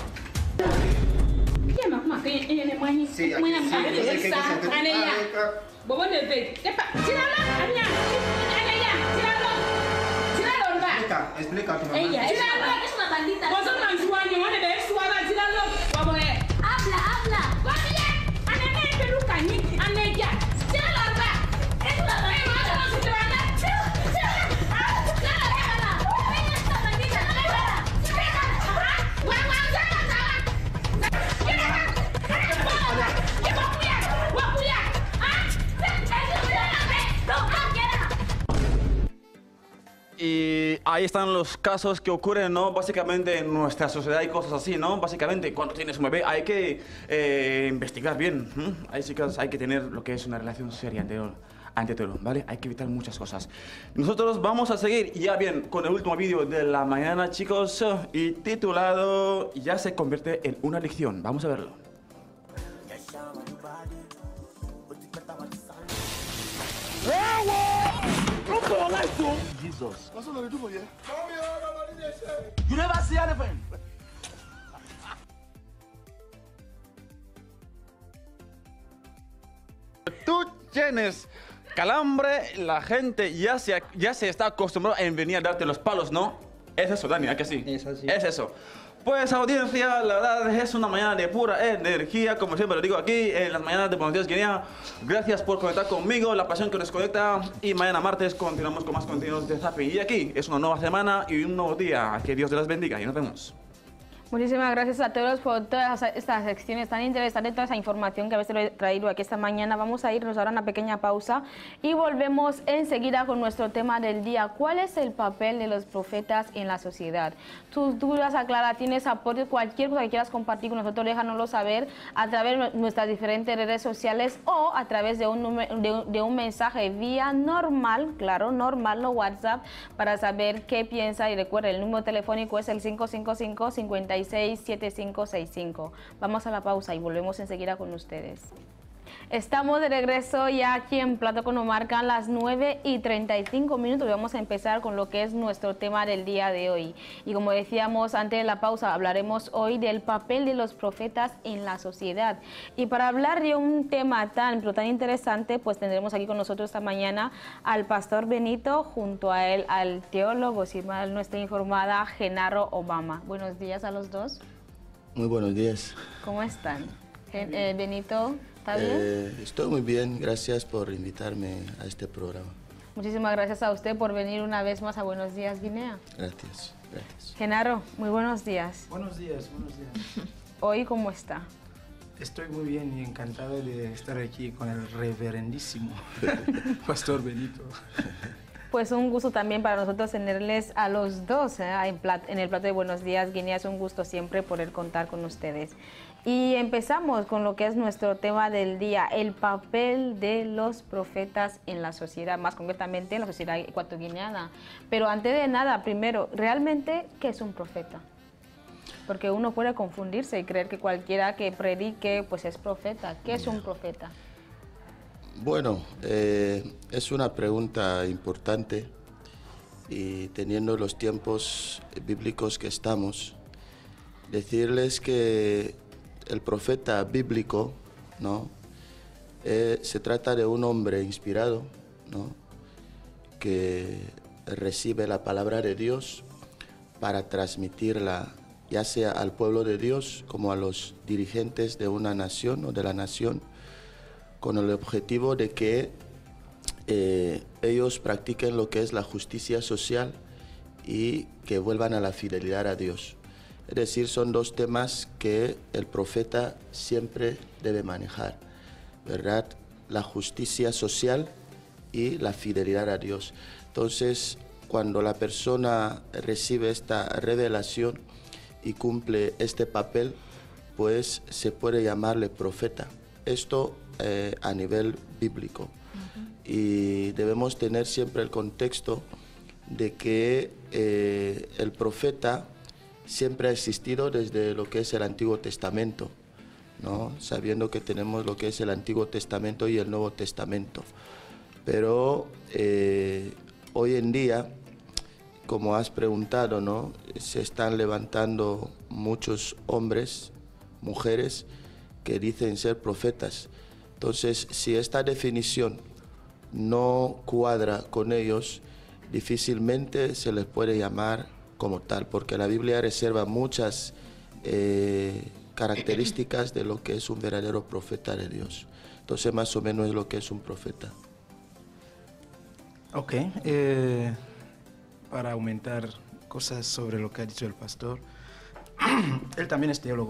¿Qué mamá? ¿Qué ella le mueve? Sí, aquí, sí, yo sé que hay que sentir- Ah, Bobo de ve. ¿Qué pasa? Tíralo, Ania. Ania, tíralo. Tíralo, va. Explica, explica a tu mamá. Ella, tíralo, es una bandita. Vos sos un sueño, ¿no? De suave, tíralo. Vamos a ver. Habla, habla. Vamos ya. Ania, no es peluca, ni. Ania, ya. Tíralo, va. Es una bandita. No se te va a dar. Tíralo, tíralo. Ah, tíralo, déjala. Ven esta bandita, déjala. Déjala. Ajá. Guau, guau, déjala, déjala. Déjala. Déjala. ¿Qué va a cuidar? Va a cuidar. Ah, Y ahí están los casos que ocurren, ¿no? Básicamente en nuestra sociedad hay cosas así, ¿no? Básicamente cuando tienes un bebé hay que eh, investigar bien. ¿eh? Hay chicas, hay que tener lo que es una relación seria ante, ante todo, ¿vale? Hay que evitar muchas cosas. Nosotros vamos a seguir ya bien con el último vídeo de la mañana, chicos, y titulado Ya se convierte en una adicción. Vamos a verlo. Jesus. What's all they do for you? You never see anything. Tú tienes calambre, la gente ya se, ya se está acostumbrada a venir a darte los palos, ¿no? Es eso, Dani, ¿a que sí? Es así. Es eso. Pues audiencia, la verdad es una mañana de pura energía, como siempre lo digo aquí, en las mañanas de Buenos Días Guinea. Gracias por conectar conmigo, la pasión que nos conecta. Y mañana martes continuamos con más contenidos de Zapping. Y aquí es una nueva semana y un nuevo día. Que Dios te las bendiga y nos vemos. Muchísimas gracias a todos por todas estas secciones tan interesantes, toda esa información que a veces lo he traído aquí esta mañana. Vamos a irnos ahora a una pequeña pausa y volvemos enseguida con nuestro tema del día. ¿Cuál es el papel de los profetas en la sociedad? Tus dudas, aclara, tienes apoyo, cualquier cosa que quieras compartir con nosotros, déjanoslo saber a través de nuestras diferentes redes sociales o a través de un, número, de, un, de un mensaje vía normal, claro, normal, no WhatsApp, para saber qué piensa. Y recuerda, el número telefónico es el cinco cinco cinco, cincuenta y seis, setenta y cinco sesenta y cinco. Vamos a la pausa y volvemos enseguida con ustedes. Estamos de regreso ya aquí en Plato con Omar, las nueve y treinta y cinco minutos y vamos a empezar con lo que es nuestro tema del día de hoy. Y como decíamos antes de la pausa, hablaremos hoy del papel de los profetas en la sociedad. Y para hablar de un tema tan, pero tan interesante, pues tendremos aquí con nosotros esta mañana al pastor Benito, junto a él al teólogo, si mal no estoy informada, Genaro Obama. Buenos días a los dos. Muy buenos días. ¿Cómo están? Eh, Benito, ¿está bien? Eh, estoy muy bien, gracias por invitarme a este programa. Muchísimas gracias a usted por venir una vez más a Buenos Días, Guinea. Gracias, gracias. Genaro, muy buenos días. Buenos días, buenos días. ¿Hoy cómo está? Estoy muy bien y encantado de estar aquí con el reverendísimo Pastor Benito. Pues un gusto también para nosotros tenerles a los dos ¿eh? en, plat en el plato de Buenos Días Guinea. Es un gusto siempre poder contar con ustedes. Y empezamos con lo que es nuestro tema del día, el papel de los profetas en la sociedad, más concretamente en la sociedad ecuatoguineana. Pero antes de nada, primero, ¿realmente qué es un profeta? Porque uno puede confundirse y creer que cualquiera que predique pues es profeta. ¿Qué es un profeta? Bueno, eh, es una pregunta importante y teniendo los tiempos bíblicos que estamos, decirles que el profeta bíblico, ¿no? Eh, se trata de un hombre inspirado, ¿no? Que recibe la palabra de Dios para transmitirla ya sea al pueblo de Dios como a los dirigentes de una nación o de la nación, con el objetivo de que eh, ellos practiquen lo que es la justicia social y que vuelvan a la fidelidad a Dios. Es decir, son dos temas que el profeta siempre debe manejar, ¿verdad? La justicia social y la fidelidad a Dios. Entonces, cuando la persona recibe esta revelación y cumple este papel, pues se puede llamarle profeta. Esto eh, a nivel bíblico. Uh-huh. Y debemos tener siempre el contexto de que eh, el profeta siempre ha existido desde lo que es el Antiguo Testamento, ¿no? Sabiendo que tenemos lo que es el Antiguo Testamento y el Nuevo Testamento. Pero eh, hoy en día, como has preguntado, ¿no? Se están levantando muchos hombres, mujeres, que dicen ser profetas. Entonces, si esta definición no cuadra con ellos, difícilmente se les puede llamar como tal, porque la Biblia reserva muchas eh, características de lo que es un verdadero profeta de Dios. Entonces, más o menos es lo que es un profeta. Ok, eh, para aumentar cosas sobre lo que ha dicho el pastor, él también es teólogo.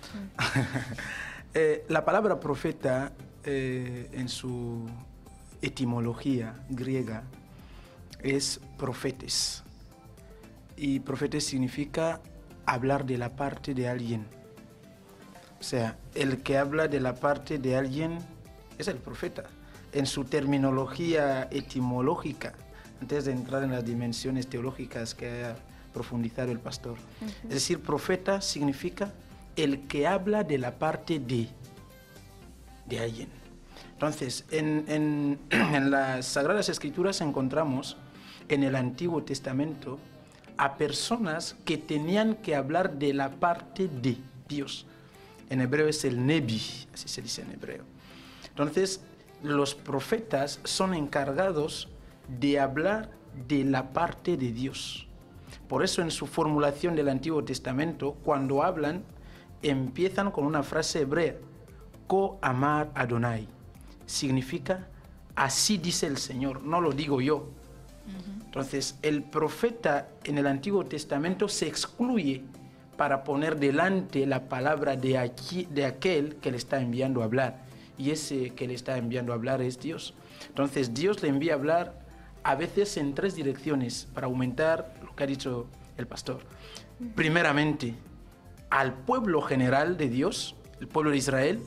eh, la palabra profeta, eh, en su etimología griega, es profetes. Y profetes significa hablar de la parte de alguien. O sea, el que habla de la parte de alguien es el profeta. En su terminología etimológica, antes de entrar en las dimensiones teológicas que ha profundizado el pastor. Uh-huh. Es decir, profeta significa el que habla de la parte de, de alguien. Entonces, en, en, en las Sagradas Escrituras encontramos en el Antiguo Testamento a personas que tenían que hablar de la parte de Dios. En hebreo es el nebi, así se dice en hebreo. Entonces, los profetas son encargados de hablar de la parte de Dios. Por eso en su formulación del Antiguo Testamento, cuando hablan, empiezan con una frase hebrea, Ko amar Adonai. Significa, así dice el Señor, no lo digo yo. Entonces, el profeta en el Antiguo Testamento se excluye para poner delante la palabra de, aquí, de aquel que le está enviando a hablar. Y ese que le está enviando a hablar es Dios. Entonces, Dios le envía a hablar a veces en tres direcciones para aumentar lo que ha dicho el pastor. Primeramente, al pueblo general de Dios, el pueblo de Israel.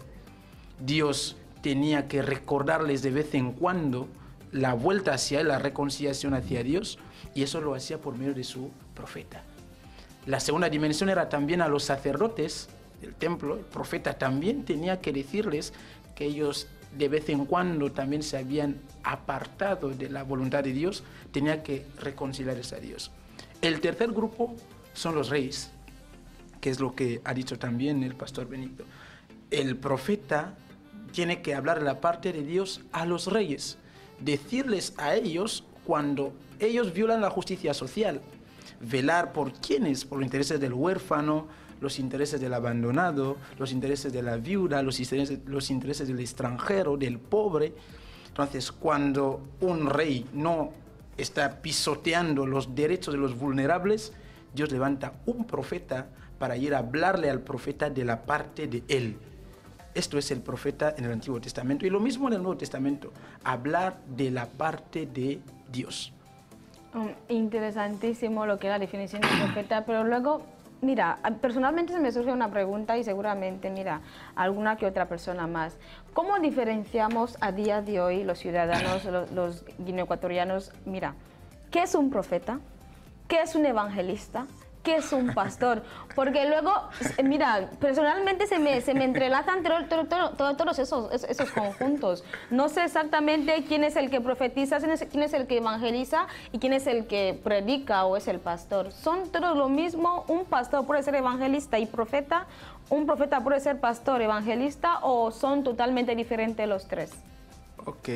Dios tenía que recordarles de vez en cuando la vuelta hacia él, la reconciliación hacia Dios, y eso lo hacía por medio de su profeta. La segunda dimensión era también a los sacerdotes del templo. El profeta también tenía que decirles que ellos de vez en cuando también se habían apartado de la voluntad de Dios, tenía que reconciliarse a Dios. El tercer grupo son los reyes, que es lo que ha dicho también el pastor Benito. El profeta tiene que hablar de la parte de Dios a los reyes, decirles a ellos cuando ellos violan la justicia social, velar por quiénes, por los intereses del huérfano, los intereses del abandonado, los intereses de la viuda, los intereses, los intereses del extranjero, del pobre. Entonces, cuando un rey no está pisoteando los derechos de los vulnerables, Dios levanta un profeta para ir a hablarle al profeta de la parte de él. Esto es el profeta en el Antiguo Testamento. Y lo mismo en el Nuevo Testamento, hablar de la parte de Dios. Um, interesantísimo lo que es la definición de profeta, pero luego, mira, personalmente se me surge una pregunta y seguramente, mira, alguna que otra persona más. ¿Cómo diferenciamos a día de hoy los ciudadanos, los, los guineoecuatorianos? Mira, ¿qué es un profeta? ¿Qué es un evangelista? ¿Qué es un pastor? Porque luego, mira, personalmente se me, se me entrelazan todos todo, todo, todo, todos esos, esos conjuntos. No sé exactamente quién es el que profetiza, quién es el que evangeliza y quién es el que predica o es el pastor. Son todos lo mismo. Un pastor puede ser evangelista y profeta, un profeta puede ser pastor, evangelista, o son totalmente diferentes los tres. Ok.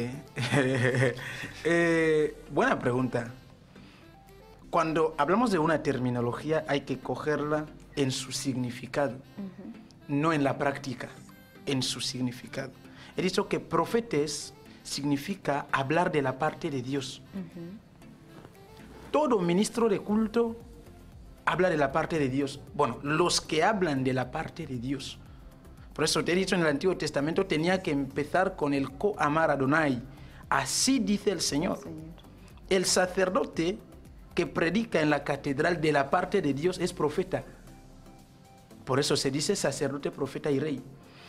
eh, buena pregunta. Cuando hablamos de una terminología hay que cogerla en su significado, uh-huh. no en la práctica, en su significado. He dicho que profetes significa hablar de la parte de Dios. Uh-huh. Todo ministro de culto habla de la parte de Dios. Bueno, los que hablan de la parte de Dios. Por eso te he dicho en el Antiguo Testamento tenía que empezar con el Ko amar Adonai. Así dice el Señor. El, Señor. El sacerdote que predica en la catedral de la parte de Dios es profeta. Por eso se dice sacerdote, profeta y rey.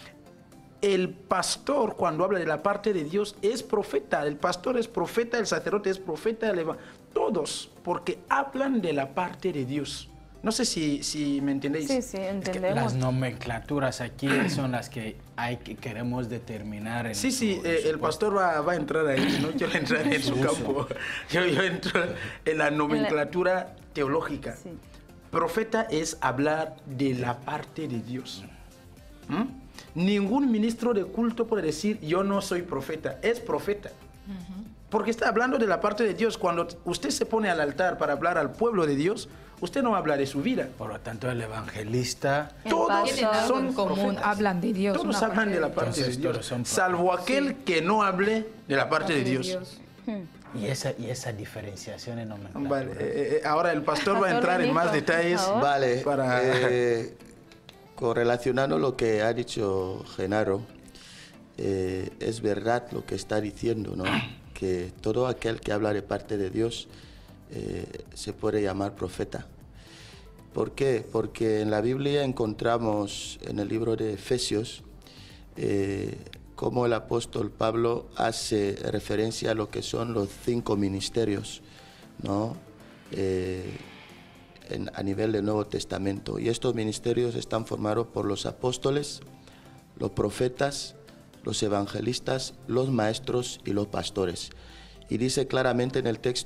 El pastor, cuando habla de la parte de Dios, es profeta. El pastor es profeta, el sacerdote es profeta, el todos, porque hablan de la parte de Dios. No sé si, si me entendéis. Sí, sí, entendemos. Es que las nomenclaturas aquí son las que, hay, que queremos determinar. En sí, su, sí, eh, el pastor va, va a entrar ahí, no quiero entrar en su campo. Yo, yo entro en la nomenclatura teológica. Sí. Profeta es hablar de la parte de Dios. ¿Mm? Ningún ministro de culto puede decir, yo no soy profeta. Es profeta. Uh-huh. Porque está hablando de la parte de Dios. Cuando usted se pone al altar para hablar al pueblo de Dios, usted no habla de su vida. Por lo tanto, el evangelista... Todos son común, profetas. Hablan de Dios. Todos hablan de la parte Entonces, de Dios, salvo aquel sí. que no hable de la parte de Dios. De Dios. Hmm. Y esa, y esa diferenciación en nomenclatura. Vale, eh, ahora el pastor va a entrar en más detalles. Vale, para... eh, correlacionando lo que ha dicho Genaro, eh, es verdad lo que está diciendo, ¿no? Que todo aquel que habla de parte de Dios eh, se puede llamar profeta. ¿Por qué? Porque en la Biblia encontramos en el libro de Efesios eh, cómo el apóstol Pablo hace referencia a lo que son los cinco ministerios, ¿no? Eh, en, a nivel del Nuevo Testamento. Y estos ministerios están formados por los apóstoles, los profetas, los evangelistas, los maestros y los pastores. Y dice claramente en el texto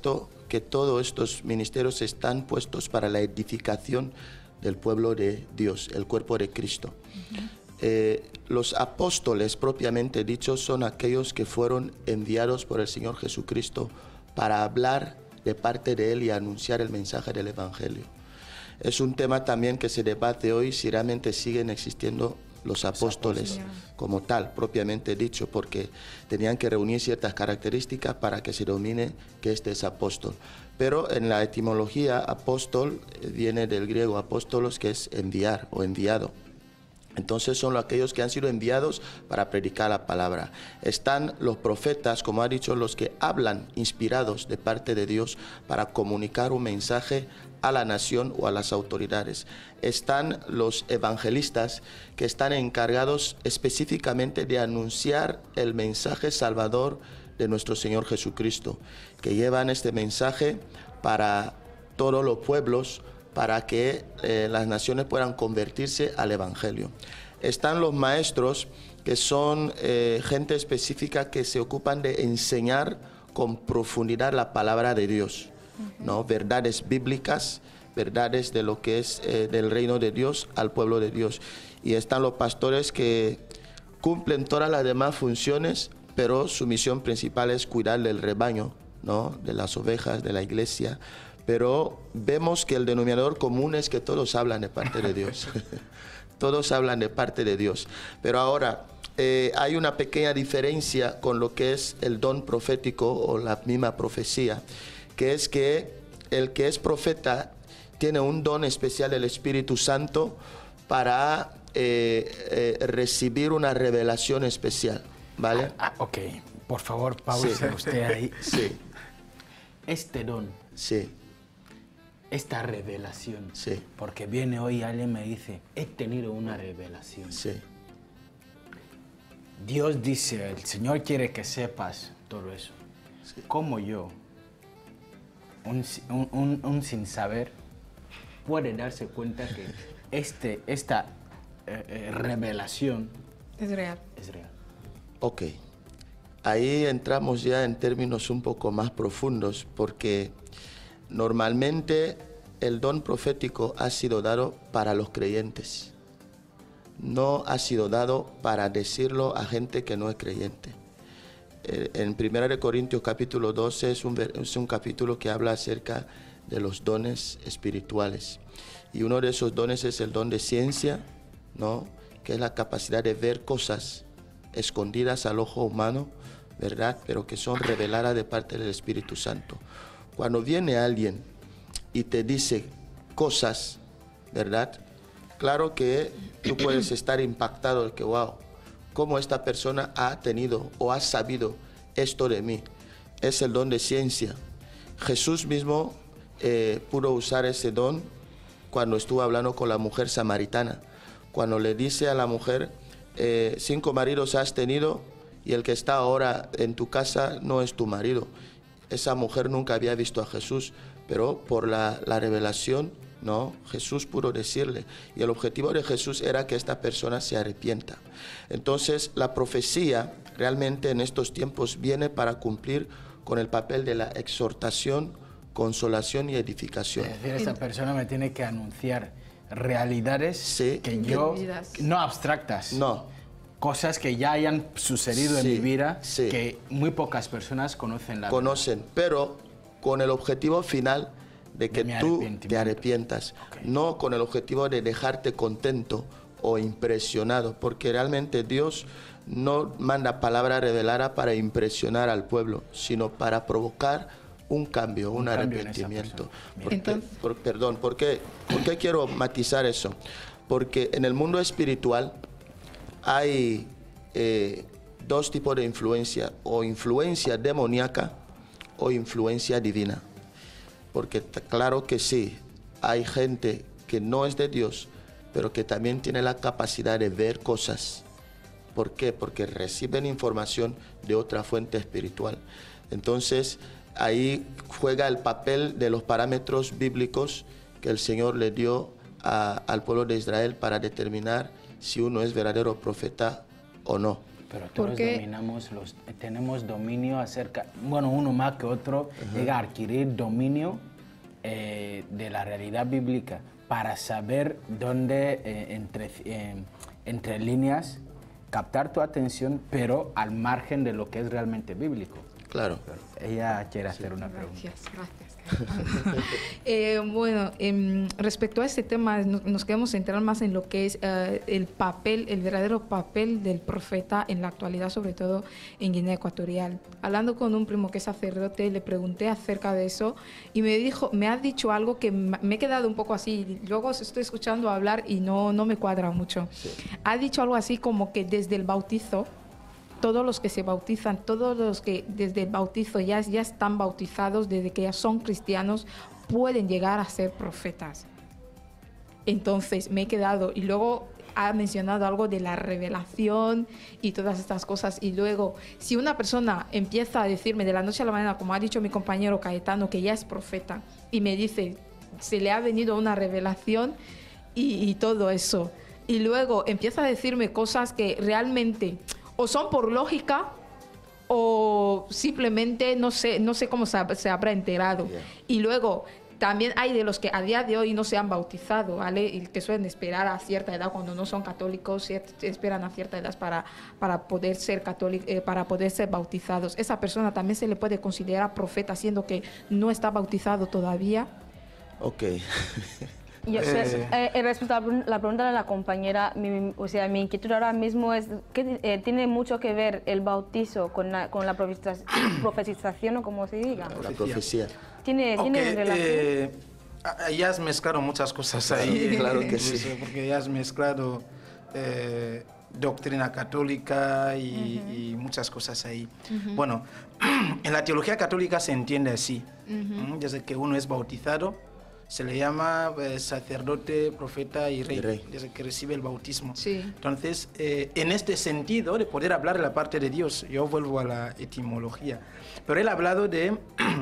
que todos estos ministerios están puestos para la edificación del pueblo de Dios, el cuerpo de Cristo. Uh-huh. eh, los apóstoles, propiamente dichos, son aquellos que fueron enviados por el Señor Jesucristo para hablar de parte de Él y anunciar el mensaje del Evangelio. Es un tema también que se debate hoy si realmente siguen existiendo los apóstoles como tal, propiamente dicho, porque tenían que reunir ciertas características para que se domine que este es apóstol. Pero en la etimología, apóstol viene del griego apóstolos, que es enviar o enviado. Entonces son aquellos que han sido enviados para predicar la palabra. Están los profetas, como ha dicho, los que hablan inspirados de parte de Dios para comunicar un mensaje a la nación o a las autoridades. Están los evangelistas, que están encargados específicamente de anunciar el mensaje salvador de nuestro Señor Jesucristo, que llevan este mensaje para todos los pueblos, para que eh, las naciones puedan convertirse al Evangelio. Están los maestros, que son eh, gente específica que se ocupan de enseñar con profundidad la palabra de Dios, uh-huh. ¿no? Verdades bíblicas, verdades de lo que es eh, del reino de Dios al pueblo de Dios. Y están los pastores, que cumplen todas las demás funciones, pero su misión principal es cuidar del rebaño, ¿no? De las ovejas, de la iglesia. Pero vemos que el denominador común es que todos hablan de parte de Dios. Todos hablan de parte de Dios. Pero ahora, eh, hay una pequeña diferencia con lo que es el don profético o la misma profecía, que es que el que es profeta tiene un don especial del Espíritu Santo para eh, eh, recibir una revelación especial, ¿vale? Ah, ok, por favor, pausa sí. usted ahí. Sí. Este don. Sí. Esta revelación. Sí. Porque viene hoy alguien y me dice, he tenido una revelación. Sí. Dios dice, el Señor quiere que sepas todo eso. Sí. Como yo, un, un, un, un sin saber, puede darse cuenta que este, esta eh, eh, revelación es real. Es real. Ok. Ahí entramos ya en términos un poco más profundos, porque normalmente el don profético ha sido dado para los creyentes. No ha sido dado para decirlo a gente que no es creyente. En primera de Corintios capítulo doce es un, es un capítulo que habla acerca de los dones espirituales. Y uno de esos dones es el don de ciencia, ¿no? Que es la capacidad de ver cosas escondidas al ojo humano, ¿verdad? Pero que son reveladas de parte del Espíritu Santo. Cuando viene alguien y te dice cosas, ¿verdad? Claro que tú puedes estar impactado de que, wow, cómo esta persona ha tenido o ha sabido esto de mí. Es el don de ciencia. Jesús mismo eh, pudo usar ese don cuando estuvo hablando con la mujer samaritana. Cuando le dice a la mujer, eh, cinco maridos has tenido y el que está ahora en tu casa no es tu marido. Esa mujer nunca había visto a Jesús, pero por la, la revelación, ¿no? Jesús pudo decirle. Y el objetivo de Jesús era que esta persona se arrepienta. Entonces, la profecía realmente en estos tiempos viene para cumplir con el papel de la exhortación, consolación y edificación. Es decir, esa persona me tiene que anunciar realidades sí. que yo, no abstractas. No. Cosas que ya hayan sucedido sí, en mi vida, sí. que muy pocas personas conocen la Conocen, verdad. Pero con el objetivo final de que de tú te arrepientas, okay. No con el objetivo de dejarte contento o impresionado, porque realmente Dios no manda palabra revelada para impresionar al pueblo, sino para provocar un cambio, un, un cambio arrepentimiento. Porque, Entonces... por, perdón, ¿por qué, ¿por qué quiero matizar eso? Porque en el mundo espiritual hay eh, dos tipos de influencia, o influencia demoníaca o influencia divina. Porque claro que sí, hay gente que no es de Dios, pero que también tiene la capacidad de ver cosas. ¿Por qué? Porque reciben información de otra fuente espiritual. Entonces, ahí juega el papel de los parámetros bíblicos que el Señor le dio a, al pueblo de Israel para determinar si uno es verdadero profeta o no. Pero todos Porque, dominamos, los, tenemos dominio acerca, bueno, uno más que otro, uh-huh. llega a adquirir dominio eh, de la realidad bíblica para saber dónde, eh, entre, eh, entre líneas, captar tu atención, pero al margen de lo que es realmente bíblico. Claro. Pero ella quiere hacer sí. una pregunta. Gracias, gracias. eh, bueno, eh, respecto a este tema, nos, nos queremos centrar más en lo que es uh, el papel, el verdadero papel del profeta en la actualidad, sobre todo en Guinea Ecuatorial. Hablando con un primo que es sacerdote, le pregunté acerca de eso y me dijo, me ha dicho algo que me he quedado un poco así. Luego estoy escuchando hablar y no, no me cuadra mucho. Sí. Ha dicho algo así como que desde el bautizo, todos los que se bautizan, todos los que desde el bautizo ya, ya están bautizados, desde que ya son cristianos, pueden llegar a ser profetas. Entonces me he quedado, y luego ha mencionado algo de la revelación y todas estas cosas, y luego si una persona empieza a decirme de la noche a la mañana, como ha dicho mi compañero Caetano, que ya es profeta, y me dice, se le ha venido una revelación y, y todo eso, y luego empieza a decirme cosas que realmente o son por lógica o simplemente no sé, no sé cómo se, se habrá enterado. Yeah. Y luego también hay de los que a día de hoy no se han bautizado, ¿vale? Y que suelen esperar a cierta edad cuando no son católicos, esperan a cierta edad para, para poder ser católicos, eh, para poder ser bautizados. Esa persona también se le puede considerar profeta siendo que no está bautizado todavía. Ok. Yo, eh, eh, respecto a la pregunta de la compañera, mi, o sea, mi inquietud ahora mismo es que eh, tiene mucho que ver el bautizo con la, con la profetización o como se diga. La profecía. ¿Tiene, okay, ¿tiene relación? Eh, ya has mezclado muchas cosas ahí. Claro que sí. Porque ya has mezclado eh, doctrina católica y, uh-huh. y muchas cosas ahí. Uh-huh. Bueno, en la teología católica se entiende así. Uh-huh. Desde que uno es bautizado, se le llama eh, sacerdote, profeta y rey, y rey, desde que recibe el bautismo. Sí. Entonces, eh, en este sentido de poder hablar de la parte de Dios, yo vuelvo a la etimología, pero él ha hablado de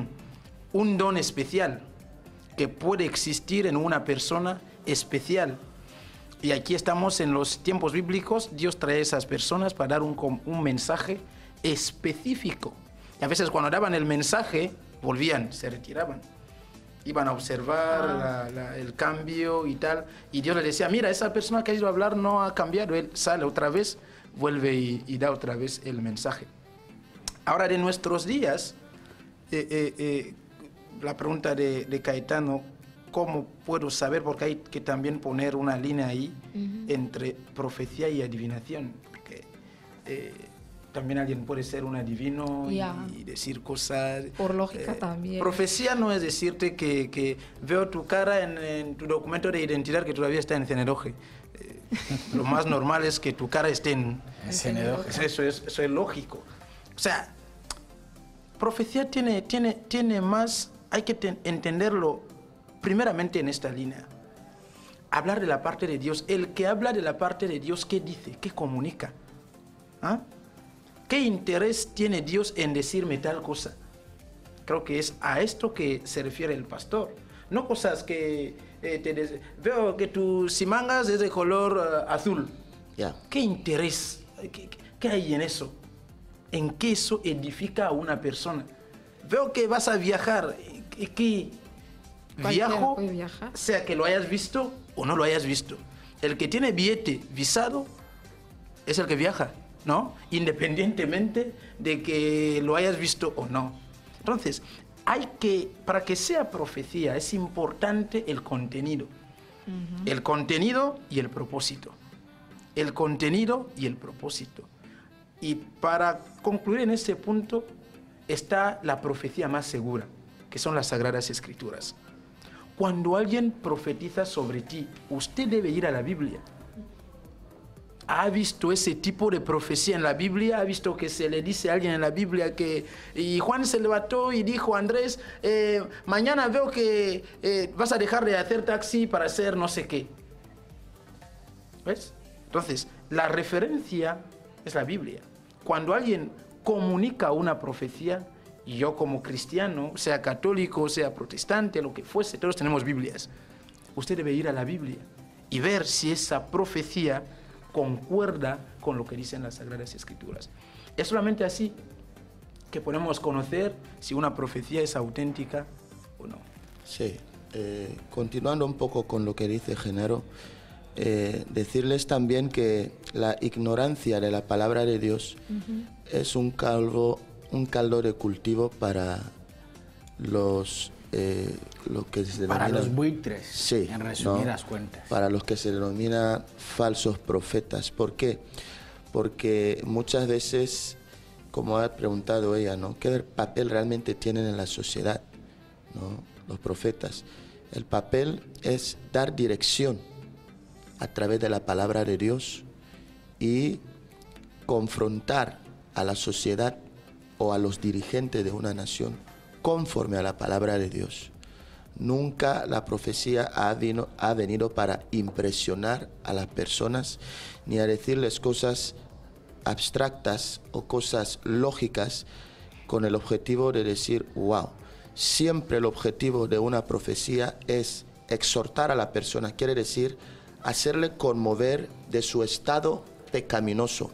un don especial que puede existir en una persona especial. Y aquí estamos en los tiempos bíblicos, Dios trae a esas personas para dar un, un mensaje específico. Y a veces cuando daban el mensaje, volvían, se retiraban. Iban a observar ah. la, la, el cambio y tal, y Dios le decía, mira, esa persona que ha ido a hablar no ha cambiado, él sale otra vez, vuelve y, y da otra vez el mensaje. Ahora, de nuestros días, eh, eh, eh, la pregunta de, de Caetano, ¿cómo puedo saber? Porque hay que también poner una línea ahí uh-huh. entre profecía y adivinación, porque eh, también alguien puede ser un adivino yeah. y, y decir cosas. Por lógica eh, también. Profecía no es decirte que, que veo tu cara en, en tu documento de identidad que todavía está en Ceneroge. Eh, lo más normal es que tu cara esté en, en Ceneroge. Eso es, eso es lógico. O sea, profecía tiene, tiene, tiene más, hay que ten, entenderlo primeramente en esta línea. Hablar de la parte de Dios. El que habla de la parte de Dios, ¿qué dice? ¿Qué comunica? ¿Ah? ¿Qué interés tiene Dios en decirme tal cosa? Creo que es a esto que se refiere el pastor. No cosas que eh, te des... veo que tu simangas es de color uh, azul. Yeah. ¿Qué interés? ¿Qué, ¿Qué hay en eso? ¿En qué eso edifica a una persona? Veo que vas a viajar. ¿Qué viajo? Sea que lo hayas visto o no lo hayas visto. El que tiene billete visado es el que viaja, ¿no? Independientemente de que lo hayas visto o no. Entonces, hay que, para que sea profecía, es importante el contenido. Uh-huh. El contenido y el propósito. El contenido y el propósito. Y para concluir en este punto, está la profecía más segura, que son las Sagradas Escrituras. Cuando alguien profetiza sobre ti, usted debe ir a la Biblia. ¿Ha visto ese tipo de profecía en la Biblia? ¿Ha visto que se le dice a alguien en la Biblia que y Juan se levantó y dijo, Andrés, eh, mañana veo que eh, vas a dejar de hacer taxi para hacer no sé qué? ¿Ves? Entonces, la referencia es la Biblia. Cuando alguien comunica una profecía, y yo como cristiano, sea católico, sea protestante, lo que fuese, todos tenemos Biblias. Usted debe ir a la Biblia y ver si esa profecía concuerda con lo que dicen las Sagradas Escrituras. Es solamente así que podemos conocer si una profecía es auténtica o no. Sí, eh, continuando un poco con lo que dice Genaro, eh, decirles también que la ignorancia de la palabra de Dios uh-huh. es un caldo, un caldo de cultivo para los eh, lo que se denomina, para los buitres, sí, en resumidas ¿no? cuentas. Para los que se denomina falsos profetas. ¿Por qué? Porque muchas veces, como ha preguntado ella, ¿no? ¿Qué papel realmente tienen en la sociedad, ¿no? Los profetas? El papel es dar dirección a través de la palabra de Dios y confrontar a la sociedad o a los dirigentes de una nación conforme a la palabra de Dios. Nunca la profecía ha, vino, ha venido para impresionar a las personas ni a decirles cosas abstractas o cosas lógicas con el objetivo de decir, wow. Siempre el objetivo de una profecía es exhortar a la persona, quiere decir hacerle conmover de su estado pecaminoso,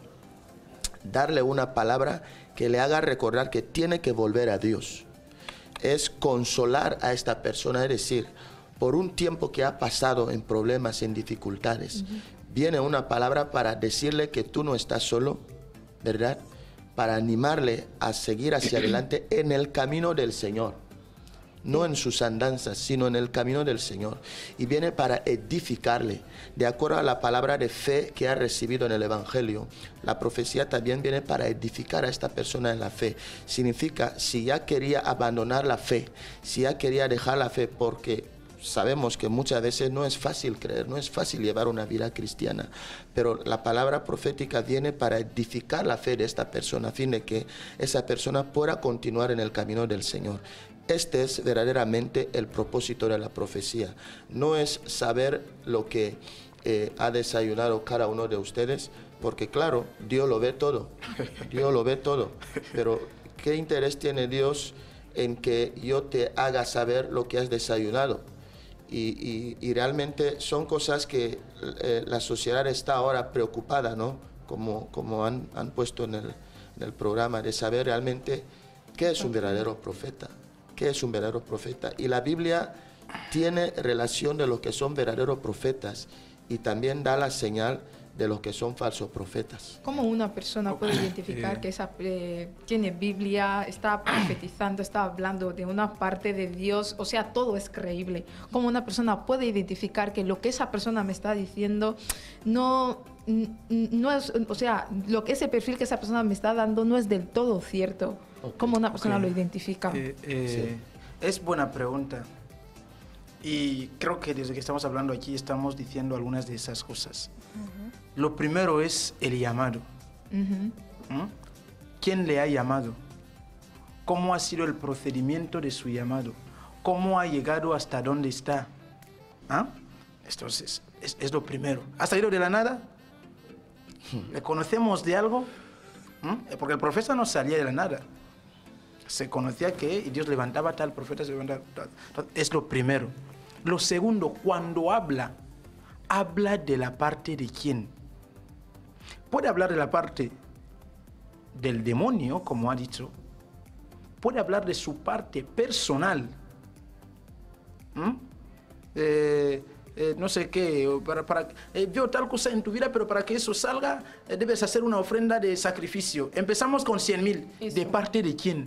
darle una palabra que le haga recordar que tiene que volver a Dios. Es consolar a esta persona, es decir, por un tiempo que ha pasado en problemas, en dificultades, uh-huh. viene una palabra para decirle que tú no estás solo, ¿verdad? Para animarle a seguir hacia adelante en el camino del Señor. No en sus andanzas, sino en el camino del Señor. Y viene para edificarle, de acuerdo a la palabra de fe que ha recibido en el Evangelio. La profecía también viene para edificar a esta persona en la fe. Significa, si ya quería abandonar la fe, si ya quería dejar la fe, porque sabemos que muchas veces no es fácil creer, no es fácil llevar una vida cristiana, pero la palabra profética viene para edificar la fe de esta persona, a fin de que esa persona pueda continuar en el camino del Señor. Este es verdaderamente el propósito de la profecía. No es saber lo que eh, ha desayunado cada uno de ustedes, porque claro, Dios lo ve todo, Dios lo ve todo, pero ¿qué interés tiene Dios en que yo te haga saber lo que has desayunado? Y, y, y realmente son cosas que eh, la sociedad está ahora preocupada, ¿no? Como, como han, han puesto en el, en el programa, de saber realmente qué es un verdadero profeta. ¿Qué es un verdadero profeta? Y la Biblia tiene relación de los que son verdaderos profetas y también da la señal de los que son falsos profetas. ¿Cómo una persona puede identificar que esa, eh, tiene Biblia, está profetizando, está hablando de una parte de Dios? O sea, todo es creíble. ¿Cómo una persona puede identificar que lo que esa persona me está diciendo no, no es, o sea, lo que ese perfil que esa persona me está dando no es del todo cierto? Okay. ¿Cómo una persona okay. lo identifica? Eh, eh, sí. Es buena pregunta. Y creo que desde que estamos hablando aquí estamos diciendo algunas de esas cosas. Uh-huh. Lo primero es el llamado. Uh-huh. ¿Mm? ¿Quién le ha llamado? ¿Cómo ha sido el procedimiento de su llamado? ¿Cómo ha llegado hasta dónde está? ¿Ah? Entonces, es, es lo primero. ¿Ha salido de la nada? ¿Le conocemos de algo? ¿Mm? Porque el profeta no salía de la nada. Se conocía que Dios levantaba tal profeta, se levantaba tal. Entonces, es lo primero. Lo segundo, cuando habla, habla de la parte de quién. Puede hablar de la parte del demonio, como ha dicho. Puede hablar de su parte personal. ¿Mm? Eh, eh, no sé qué, para, para, eh, veo tal cosa en tu vida, pero para que eso salga, eh, debes hacer una ofrenda de sacrificio. Empezamos con cien mil. ¿De parte de quién?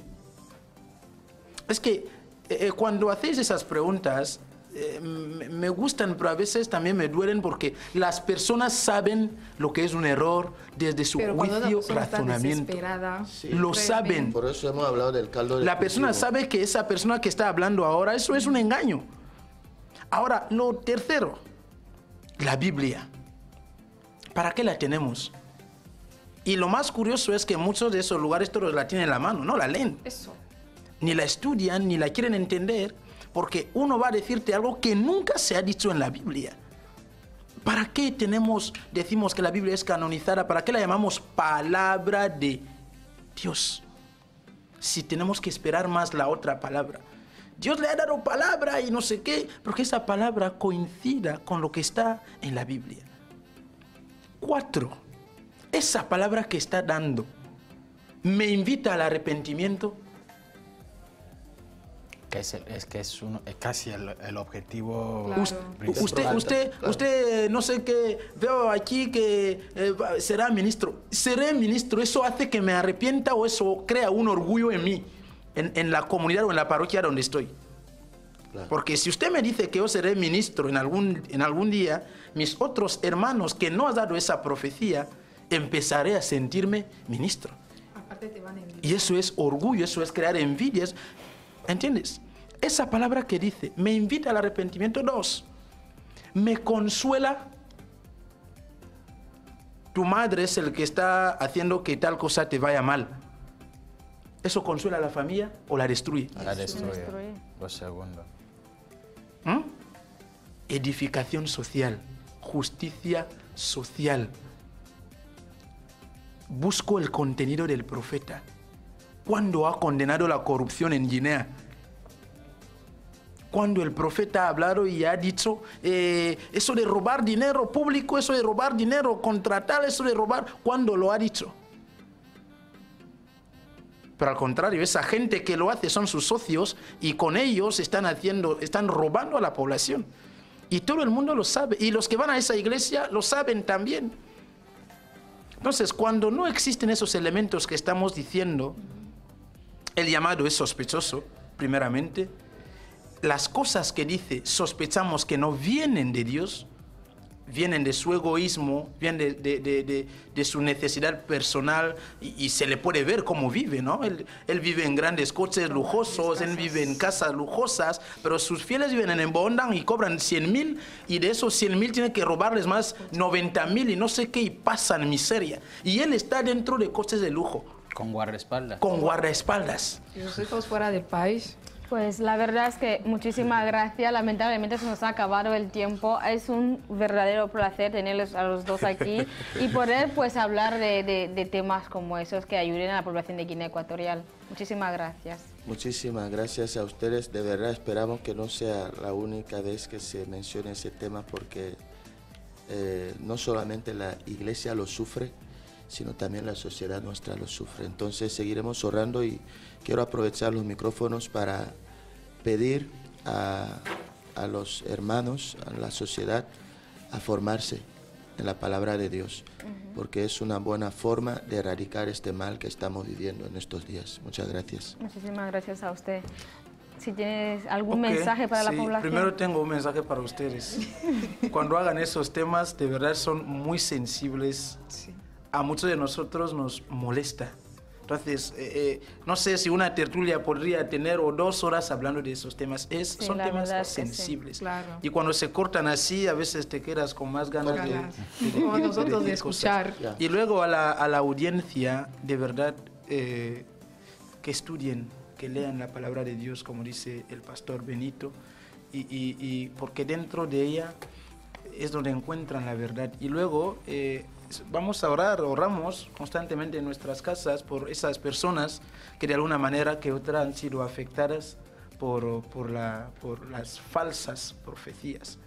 Es que eh, cuando hacéis esas preguntas, eh, me, me gustan, pero a veces también me duelen porque las personas saben lo que es un error desde su pero juicio, razonamiento. Sí, lo saben. Por eso hemos hablado del caldo de La persona cultivo. Sabe que esa persona que está hablando ahora, eso es un engaño. Ahora, lo tercero, la Biblia. ¿Para qué la tenemos? Y lo más curioso es que muchos de esos lugares todos la tienen en la mano, no la leen. Eso. Ni la estudian, ni la quieren entender, porque uno va a decirte algo que nunca se ha dicho en la Biblia. ¿Para qué tenemos, decimos que la Biblia es canonizada? ¿Para qué la llamamos palabra de Dios? Si tenemos que esperar más la otra palabra. Dios le ha dado palabra y no sé qué, porque esa palabra coincida con lo que está en la Biblia. Cuatro, esa palabra que está dando me invita al arrepentimiento. Que es, el, es que es, uno, es casi el, el objetivo. Claro. Usted, usted, claro. usted, no sé qué, veo aquí que eh, será ministro. Seré ministro, ¿eso hace que me arrepienta o eso crea un orgullo en mí, en, en la comunidad o en la parroquia donde estoy? Claro. Porque si usted me dice que yo seré ministro en algún, en algún día, mis otros hermanos que no han dado esa profecía, empezaré a sentirme ministro. Aparte te van a envidiar. Y eso es orgullo, eso es crear envidias. ¿Entiendes? Esa palabra que dice, me invita al arrepentimiento. Dos, me consuela. Tu madre es el que está haciendo que tal cosa te vaya mal. ¿Eso consuela a la familia o la destruye? La destruye. Lo segundo. ¿Mm? Edificación social, justicia social. Busco el contenido del profeta. ¿Cuándo ha condenado la corrupción en Guinea? Cuando el profeta ha hablado y ha dicho eh, eso de robar dinero público, eso de robar dinero contratal, eso de robar, ¿cuándo lo ha dicho? Pero al contrario, esa gente que lo hace son sus socios y con ellos están haciendo, están robando a la población. Y todo el mundo lo sabe. Y los que van a esa iglesia lo saben también. Entonces, cuando no existen esos elementos que estamos diciendo, el llamado es sospechoso, primeramente. Las cosas que dice sospechamos que no vienen de Dios, vienen de su egoísmo, vienen de, de, de, de, de su necesidad personal y, y se le puede ver cómo vive, ¿no? Él, él vive en grandes coches lujosos, él vive en casas lujosas, pero sus fieles viven en Mbondan y cobran cien mil y de esos cien mil tienen que robarles más noventa mil y no sé qué y pasan miseria. Y él está dentro de coches de lujo. Con guardaespaldas. Con guardaespaldas. Y los hijos fuera del país. Pues la verdad es que muchísimas gracias. Lamentablemente se nos ha acabado el tiempo. Es un verdadero placer tenerlos a los dos aquí y poder pues hablar de, de, de temas como esos que ayuden a la población de Guinea Ecuatorial. Muchísimas gracias. Muchísimas gracias a ustedes. De verdad esperamos que no sea la única vez que se mencione ese tema porque eh, no solamente la iglesia lo sufre, sino también la sociedad nuestra lo sufre. Entonces seguiremos orando y quiero aprovechar los micrófonos para pedir a, a los hermanos, a la sociedad, a formarse en la palabra de Dios, uh-huh. porque es una buena forma de erradicar este mal que estamos viviendo en estos días. Muchas gracias. Muchísimas gracias a usted. Si tienes algún okay, mensaje para sí, la población. Primero tengo un mensaje para ustedes. Cuando hagan esos temas, de verdad son muy sensibles. Sí. A muchos de nosotros nos molesta. Entonces, eh, eh, no sé si una tertulia podría tener o dos horas hablando de esos temas. Es, sí, son temas sensibles. Sí, claro. Y cuando se cortan así, a veces te quedas con más ganas de, de, de, Como de, nosotros de, de de escuchar. Cosas. Y luego a la, a la audiencia, de verdad, eh, que estudien, que lean la palabra de Dios, como dice el pastor Benito, y, y, y porque dentro de ella es donde encuentran la verdad. Y luego... Eh, vamos a orar, oramos constantemente en nuestras casas por esas personas que de alguna manera que otra han sido afectadas por, por, la, por las falsas profecías.